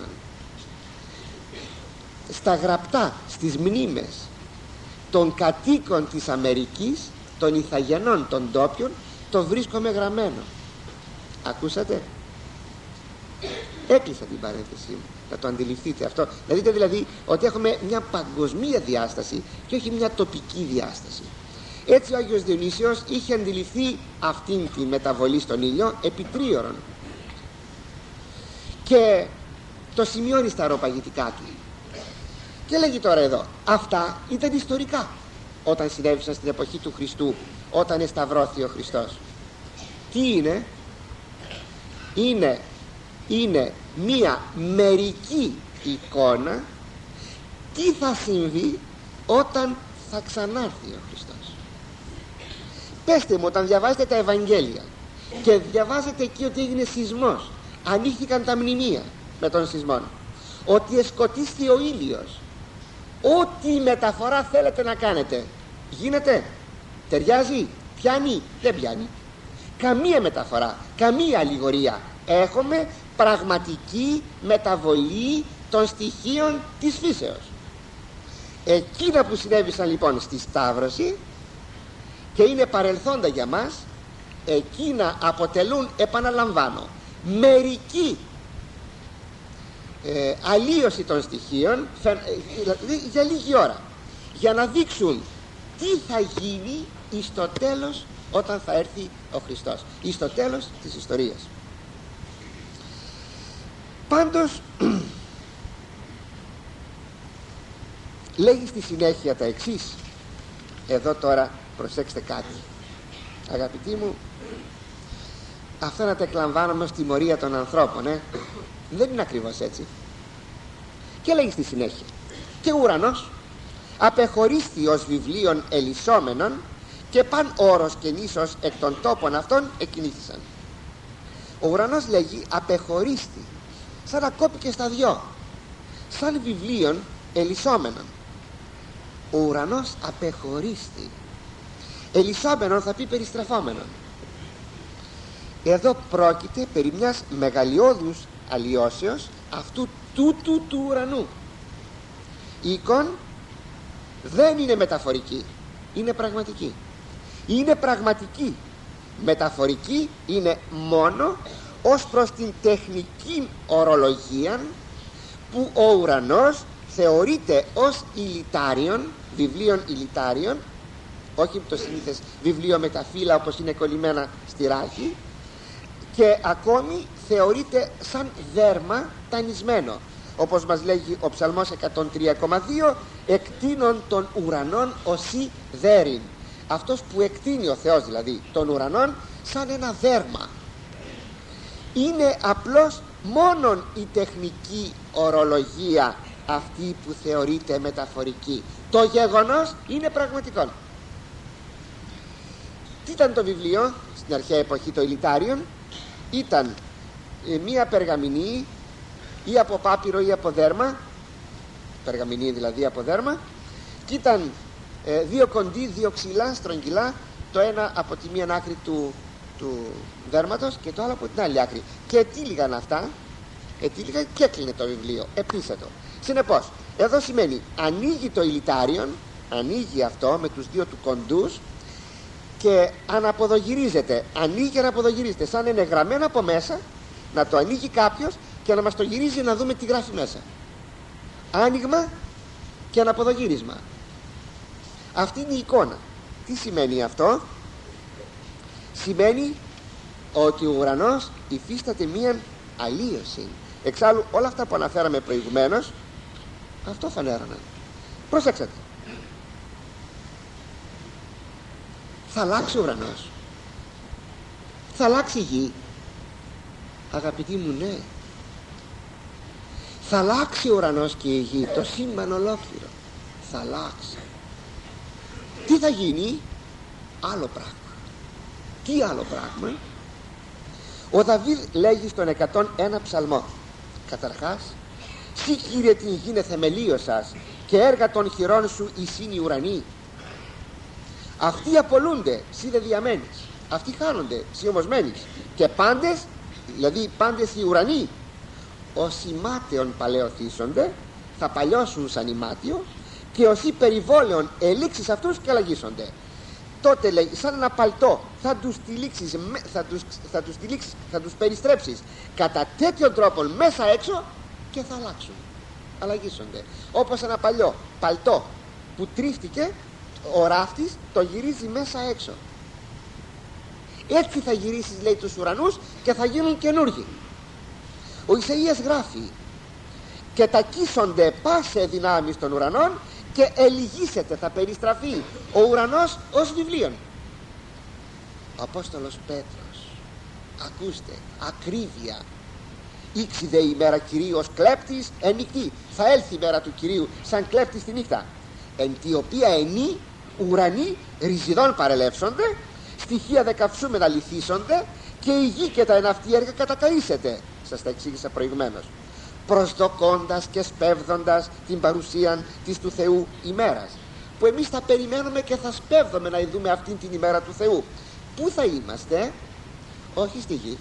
Στα γραπτά, στις μνήμες των κατοίκων της Αμερικής, των Ιθαγενών, των ντόπιων, το βρίσκομαι γραμμένο. Ακούσατε? Έκλεισα την παρένθεσή μου, να το αντιληφθείτε αυτό. Να δείτε δηλαδή ότι έχουμε μια παγκοσμία διάσταση και όχι μια τοπική διάσταση. Έτσι ο Άγιος Διονύσιος είχε αντιληφθεί αυτήν τη μεταβολή στον ήλιο επί τρίωρων και το σημειώνει στα αρεοπαγητικά του και λέγει τώρα εδώ, αυτά ήταν ιστορικά όταν συνέβησαν στην εποχή του Χριστού, όταν εσταυρώθη ο Χριστός. Τι είναι? Είναι, είναι μία μερική εικόνα τι θα συμβεί όταν θα ξανάρθει ο Χριστός. Πέστε μου, όταν διαβάζετε τα Ευαγγέλια και διαβάζετε εκεί ότι έγινε σεισμός, ανοίχθηκαν τα μνημεία με τον σεισμόν, ότι εσκοτίστη ο ήλιος, ό,τι μεταφορά θέλετε να κάνετε γίνεται, ταιριάζει, πιάνει, δεν πιάνει καμία μεταφορά, καμία αλληγορία. Έχουμε πραγματική μεταβολή των στοιχείων της φύσεως. Εκείνα που συνέβησαν λοιπόν στη Σταύρωση και είναι παρελθόντα για μας, εκείνα αποτελούν, επαναλαμβάνω, μερική ε, αλλίωση των στοιχείων δηλαδή για λίγη ώρα, για να δείξουν τι θα γίνει εις το τέλος, όταν θα έρθει ο Χριστός, εις το τέλος της ιστορίας. Πάντως λέγει στη συνέχεια τα εξής. Εδώ τώρα προσέξτε κάτι, αγαπητοί μου, αυτά να τα εκλαμβάνουμε στη μορία των ανθρώπων, ε? δεν είναι ακριβώς έτσι. Και λέγει στη συνέχεια, και ο ουρανός απεχωρίστη ως βιβλίων ελισσόμενων και παν όρος και νήσος εκ των τόπων αυτών εκκινήθησαν. Ο ουρανός, λέγει, απεχωρίστη, σαν να κόπηκε στα δυο, σαν βιβλίων ελισσόμενων. Ο ουρανός απεχωρίστη, ελισσόμενον θα πει περιστρεφόμενον. Εδώ πρόκειται περί μιας μεγαλειώδους αλλοιώσεως αυτού τούτου του ουρανού. Η εικόνα δεν είναι μεταφορική, είναι πραγματική. Είναι πραγματική. Μεταφορική είναι μόνο ως προς την τεχνική ορολογία, που ο ουρανός θεωρείται ως ηλιτάριον, βιβλίων ηλιτάριον, όχι το συνήθες βιβλίο με τα φύλλα όπως είναι κολλημένα στη ράχη, και ακόμη θεωρείται σαν δέρμα τανισμένο, όπως μας λέγει ο Ψαλμός εκατόν τρία κόμμα δύο, εκτείνων των ουρανών οσί δέριν. Αυτός που εκτείνει ο Θεός δηλαδή των ουρανών σαν ένα δέρμα. Είναι απλώς μόνον η τεχνική ορολογία αυτή που θεωρείται μεταφορική. Το γεγονός είναι πραγματικό. Τι ήταν το βιβλίο στην αρχαία εποχή? Το Ηλιτάριον ήταν ε, μία περγαμηνή, ή από πάπυρο ή από δέρμα, περγαμηνή δηλαδή από δέρμα, και ήταν ε, δύο κοντί, δύο ξύλα στρογγυλά, το ένα από τη μία άκρη του, του δέρματος και το άλλο από την άλλη άκρη, και ετύλιγαν αυτά, ετύλιγαν και έκλεινε το βιβλίο, επίσετο. Συνεπώς εδώ σημαίνει ανοίγει το Ηλιτάριον, ανοίγει αυτό με τους δύο του κοντούς και αναποδογυρίζεται, ανοίγει και αναποδογυρίζεται, σαν είναι γραμμένο από μέσα, να το ανοίγει κάποιος και να μας το γυρίζει να δούμε τι γράφει μέσα. Άνοιγμα και αναποδογύρισμα. Αυτή είναι η εικόνα. Τι σημαίνει αυτό? Σημαίνει ότι ο ουρανός υφίσταται μία αλλίωση. Εξάλλου όλα αυτά που αναφέραμε προηγουμένως αυτό φανέρωναν. Προσέξτε, θα αλλάξει ο ουρανός, θα αλλάξει η γη. Αγαπητοί μου, ναι, θα αλλάξει ο ουρανός και η γη, το σύμπαν ολόκληρο θα αλλάξει. Τι θα γίνει? Άλλο πράγμα. Τι άλλο πράγμα? Ο Δαβίδ λέγει στον εκατόν ένα ψαλμό, καταρχάς, «Συ Κύριε την γήνε θεμελίωσας και έργα των χειρών σου εισήν οι ουρανοί». Αυτοί απολούνται, σύ δε διαμένεις. Αυτοί χάνονται, σύ όμως μένεις. Και πάντες, δηλαδή πάντες οι ουρανοί, όσοι μάταιον παλαιοθήσονται, θα παλιώσουν σαν ημάτιο, και όσοι περιβόλαιον ελήξεις αυτούς και αλλαγήσονται. Τότε λέει, σαν ένα παλτό θα τους τυλίξεις, θα τους, θα τους, τυλίξεις, θα τους περιστρέψεις κατά τέτοιον τρόπο μέσα έξω και θα αλλάξουν, αλλαγήσονται. Όπως ένα παλιό παλτό που τρίφτηκε, ο ράφτης το γυρίζει μέσα έξω. Έτσι θα γυρίσεις, λέει, τους ουρανούς και θα γίνουν καινούργοι. Ο Ισαΐας γράφει, «Και τακίσονται πάσε δυνάμεις των ουρανών και ελιγίσεται, θα περιστραφεί ο ουρανός ως βιβλίον». Ο Απόστολος Πέτρος, ακούστε, ακρίβεια, «Ήξι δε η μέρα Κυρίου ως κλέπτης εν νυχτή, θα έλθει η μέρα του Κυρίου σαν κλέπτης τη νύχτα, εν τη οποία ενή ουρανοί ριζιδών παρελεύσονται, στοιχεία δεκαυσούμενα λυθίσονται και η γη και τα εναυτή έργα κατακαήσεται». Σας τα εξήγησα προηγουμένως. Προσδοκώντας και σπέβδοντας την παρουσία της του Θεού ημέρας, που εμείς θα περιμένουμε και θα σπέβδουμε να δούμε αυτήν την ημέρα του Θεού. Πού θα είμαστε? Όχι στη γη.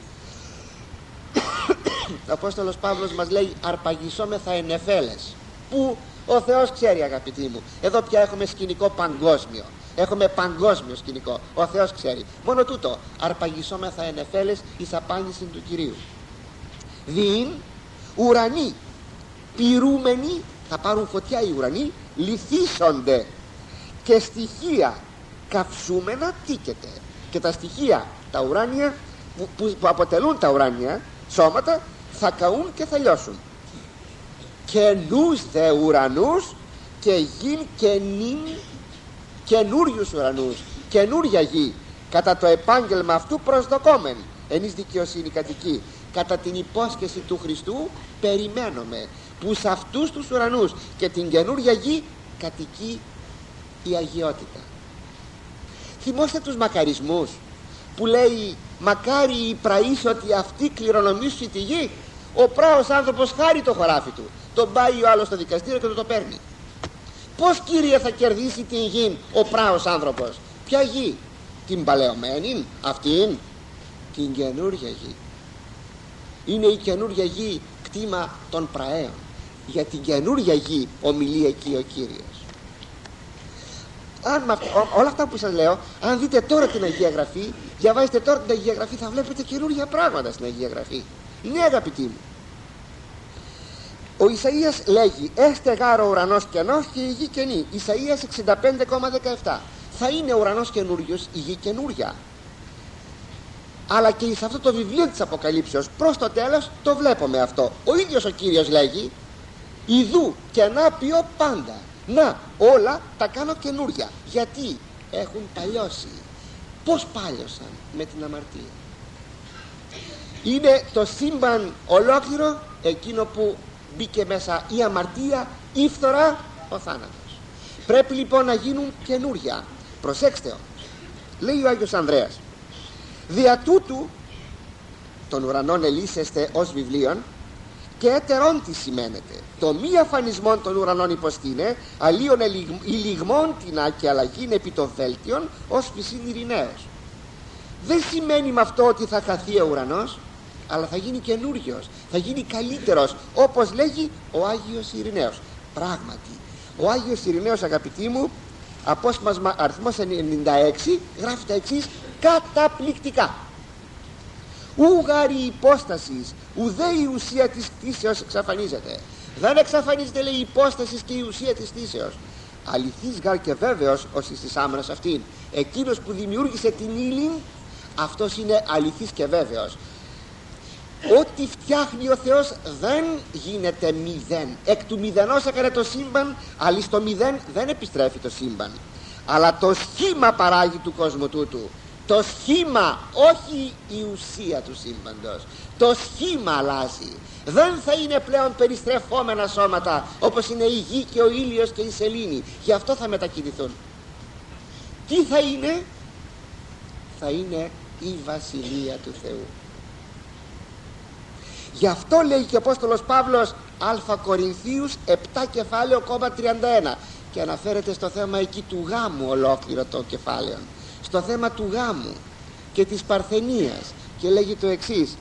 Ο Απόστολος Παύλος μας λέει, αρπαγισόμεθα εν νεφέλες. Που ο Θεός ξέρει, αγαπητοί μου. Εδώ πια έχουμε σκηνικό παγκόσμιο, έχουμε παγκόσμιο σκηνικό, ο Θεός ξέρει. Μόνο τούτο, αρπαγισόμεθα εν νεφέλες εις απάνηση του Κυρίου. Διήν ουρανοί πυρούμενοι, θα πάρουν φωτιά οι ουρανοί, λυθίσονται, και στοιχεία καυσούμενα τίκεται. Και τα στοιχεία τα ουράνια που, που, που αποτελούν τα ουράνια σώματα θα καούν και θα λιώσουν. Καινούς δε ουρανούς και γιν καινήν, καινούριους ουρανούς, καινούρια γη, κατά το επάγγελμα αυτού προσδοκόμεν, ενείς δικαιοσύνη κατοικεί. Κατά την υπόσχεση του Χριστού περιμένουμε, που σε αυτούς τους ουρανούς και την καινούρια γη κατοικεί η αγιότητα. Θυμόστε τους μακαρισμούς που λέει, μακάρι οι πραείς ότι αυτοί κληρονομήσουν τη γη. Ο πράος άνθρωπος χάρη το χωράφι του, τον πάει ο άλλος στο δικαστήριο και το το παίρνει. Πως, Κύριε, θα κερδίσει την γη ο πράος άνθρωπος? Ποια γη? Την παλαιωμένη, αυτήν, την καινούρια γη. Είναι η καινούρια γη κτήμα των πραέων. Για την καινούρια γη ομιλεί εκεί ο Κύριος. Αν, ό, όλα αυτά που σας λέω, αν δείτε τώρα την Αγία Γραφή, διαβάζετε τώρα την Αγία Γραφή, θα βλέπετε καινούργια πράγματα στην Αγία Γραφή. Ναι, αγαπητοί μου. Ο Ισαΐας λέγει, έστε γάρο ουρανός κενός και η γη καινή. Ισαΐας εξήντα πέντε δεκαεπτά. Θα είναι ο ουρανός καινούριος, η γη καινούρια. Αλλά και σε αυτό το βιβλίο της Αποκαλύψεως προς το τέλος το βλέπουμε αυτό. Ο ίδιος ο Κύριος λέγει, ιδού και να ποιώ πάντα, να όλα τα κάνω καινούρια. Γιατί έχουν παλιώσει. Πως πάλιωσαν? Με την αμαρτία. Είναι το σύμπαν ολόκληρο εκείνο που μπήκε μέσα η αμαρτία, η φθορά, ο θάνατος. Πρέπει λοιπόν να γίνουν καινούρια. Προσέξτε όμως, λέει ο Άγιος Ανδρέας, δια τούτου των ουρανών ελίσσεστε ως βιβλίων και έτερον τι σημαίνεται. Το μη αφανισμόν των ουρανών υποστήνε, αλλίον ηλιγμόν τεινά και αλλαγήν επί το βέλτιον ως φυσήν ειρηναίος. Δεν σημαίνει με αυτό ότι θα χαθεί ο ουρανός, αλλά θα γίνει καινούριος, θα γίνει καλύτερος, όπως λέγει ο Άγιος Ειρηναίος. Πράγματι, ο Άγιος Ειρηναίος, αγαπητοί μου, απόσπασμα αριθμός ενενήντα έξι, γράφει τα εξής καταπληκτικά. Ούγαρη υπόστασης, ουδέ η ουσία της κτήσεως εξαφανίζεται. Δεν εξαφανίζεται, λέει, η υπόστασης και η ουσία της κτήσεως. Αληθής γάρ και βέβαιος ως εις της άμενας αυτήν. Εκείνος που δημιούργησε την ύλη, αυτός είναι αληθής και βέβαιος. Ό,τι φτιάχνει ο Θεός δεν γίνεται μηδέν. Εκ του μηδενός έκανε το σύμπαν, αλλά στο μηδέν δεν επιστρέφει το σύμπαν. Αλλά το σχήμα παράγει του κόσμου τούτου. Το σχήμα, όχι η ουσία του σύμπαντος. Το σχήμα αλλάζει. Δεν θα είναι πλέον περιστρεφόμενα σώματα όπως είναι η γη και ο ήλιος και η σελήνη. Γι' αυτό θα μετακινηθούν. Τι θα είναι? Θα είναι η Βασιλεία του Θεού. Γι' αυτό λέει και ο Απόστολος Παύλος Α Κορινθίους επτά κεφάλαιο κόμμα τριάντα ένα, και αναφέρεται στο θέμα εκεί του γάμου ολόκληρο το κεφάλαιο, στο θέμα του γάμου και της παρθενίας, και λέγει το εξής: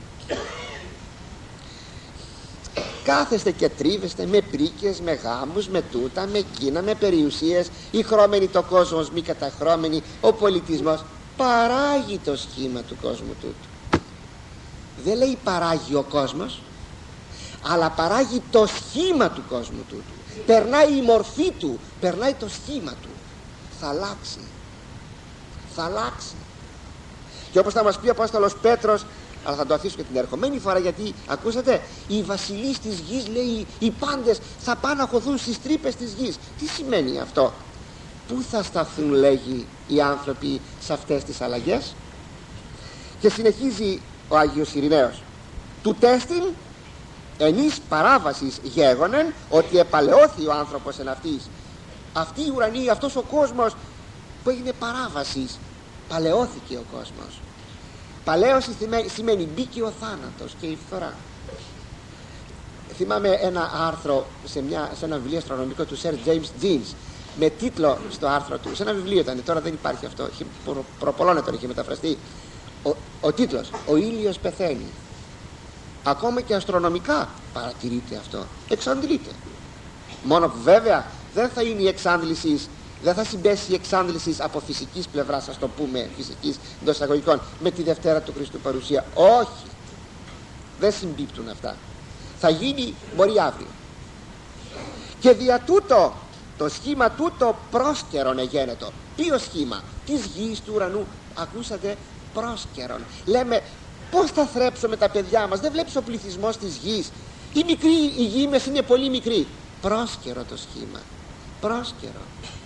κάθεστε και τρίβεστε με πρίκες, με γάμους, με τούτα, με εκείνα, με περιουσίες, η χρώμενη το κόσμος, μη καταχρώμενη, ο πολιτισμός παράγει το σχήμα του κόσμου τούτου. Δεν λέει παράγει ο κόσμος, αλλά παράγει το σχήμα του κόσμου τούτου. Περνάει η μορφή του, περνάει το σχήμα του. Θα αλλάξει. Θα αλλάξει. Και όπως θα μας πει ο Απόστολος Πέτρος, αλλά θα το αφήσω και την ερχομένη φορά, γιατί ακούσατε, οι βασιλείς της γης, λέει, οι πάντες θα πάνε να χωθούν στις τρύπες της γης. Τι σημαίνει αυτό? Πού θα σταθούν, λέγει, οι άνθρωποι σε αυτές τις αλλαγές? Και συνεχίζει ο Άγιος Ειρηναίος: του τέστην ενής παράβασης γέγονεν ότι επαλαιώθη ο άνθρωπος εν αυτής. Αυτή η ουρανή, αυτός ο κόσμος που έγινε παράβασης, παλαιώθηκε ο κόσμος. Παλαίωση σημαίνει μπήκε ο θάνατος και η φθορά. Θυμάμαι ένα άρθρο σε, μια, σε ένα βιβλίο αστρονομικό του Sir James Jeans, με τίτλο στο άρθρο του, σε ένα βιβλίο ήταν, τώρα δεν υπάρχει αυτό, προ, προ πολλών ετών είχε μεταφραστεί. Ο, ο τίτλος «Ο ήλιος πεθαίνει». Ακόμα και αστρονομικά παρατηρείται αυτό, εξαντλείται. Μόνο που βέβαια δεν θα είναι η εξάντληση, δεν θα συμπέσει η εξάντληση από φυσικής πλευράς, ας το πούμε, φυσικής εντός εισαγωγικών, με τη Δευτέρα του Χριστού παρουσία. Όχι, δεν συμπίπτουν αυτά. Θα γίνει, μπορεί αύριο. Και δια τούτο το σχήμα τούτο πρόσκαιρον εγένετο. Ποιο σχήμα? Της γης, του ουρανού. Ακούσατε, πρόσκαιρον. Λέμε, πώς θα θρέψουμε τα παιδιά μας? Δεν βλέπεις ο πληθυσμός της γης? Η μικρή, η γη μας είναι πολύ μικρή. Πρόσκαιρο το σχήμα. Πρόσκαιρο.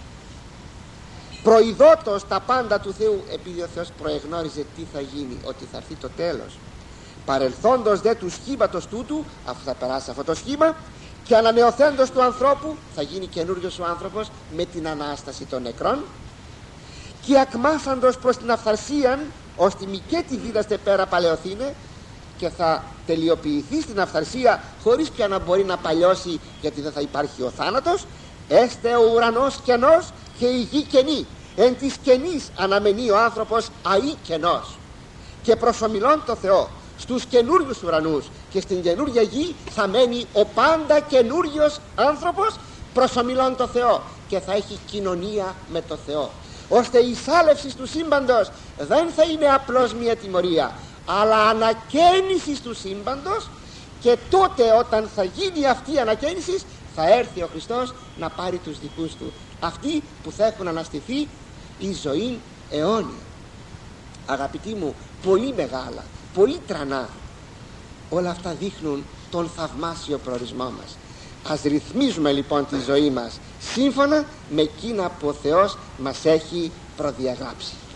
Προειδότος τα πάντα του Θεού, επειδή ο Θεός προεγνώριζε τι θα γίνει, ότι θα έρθει το τέλος. Παρελθόντος δε του σχήματος τούτου, αφού θα περάσει αυτό το σχήμα, και ανανεωθέντος του ανθρώπου, θα γίνει καινούριος ο άνθρωπος με την Ανάσταση των νεκρών, και ακμάσαντος προς την αυθαρσίαν, ώστε μη και τη δίδαστε πέρα παλαιοθήνε, και θα τελειοποιηθεί στην αυθαρσία χωρίς πια να μπορεί να παλιώσει, γιατί δεν θα υπάρχει ο θάνατος. Έστε ο ουρανός κενός και η γη κενή. Εν της κενής αναμενεί ο άνθρωπος αεί κενός. Και προσομιλών το Θεό στους καινούριους ουρανούς και στην καινούρια γη θα μένει ο πάντα καινούριος άνθρωπος, προσομιλών το Θεό, και θα έχει κοινωνία με το Θεό. Ώστε η σάλευση του σύμπαντος δεν θα είναι απλώς μια τιμωρία, αλλά ανακαίνιση του σύμπαντος, και τότε όταν θα γίνει αυτή η ανακαίνιση θα έρθει ο Χριστός να πάρει τους δικούς του, αυτοί που θα έχουν αναστηθεί η ζωή αιώνια. Αγαπητοί μου, πολύ μεγάλα, πολύ τρανά, όλα αυτά δείχνουν τον θαυμάσιο προορισμό μας. Ας ρυθμίζουμε λοιπόν τη ζωή μας σύμφωνα με εκείνα που ο Θεός μας έχει προδιαγράψει.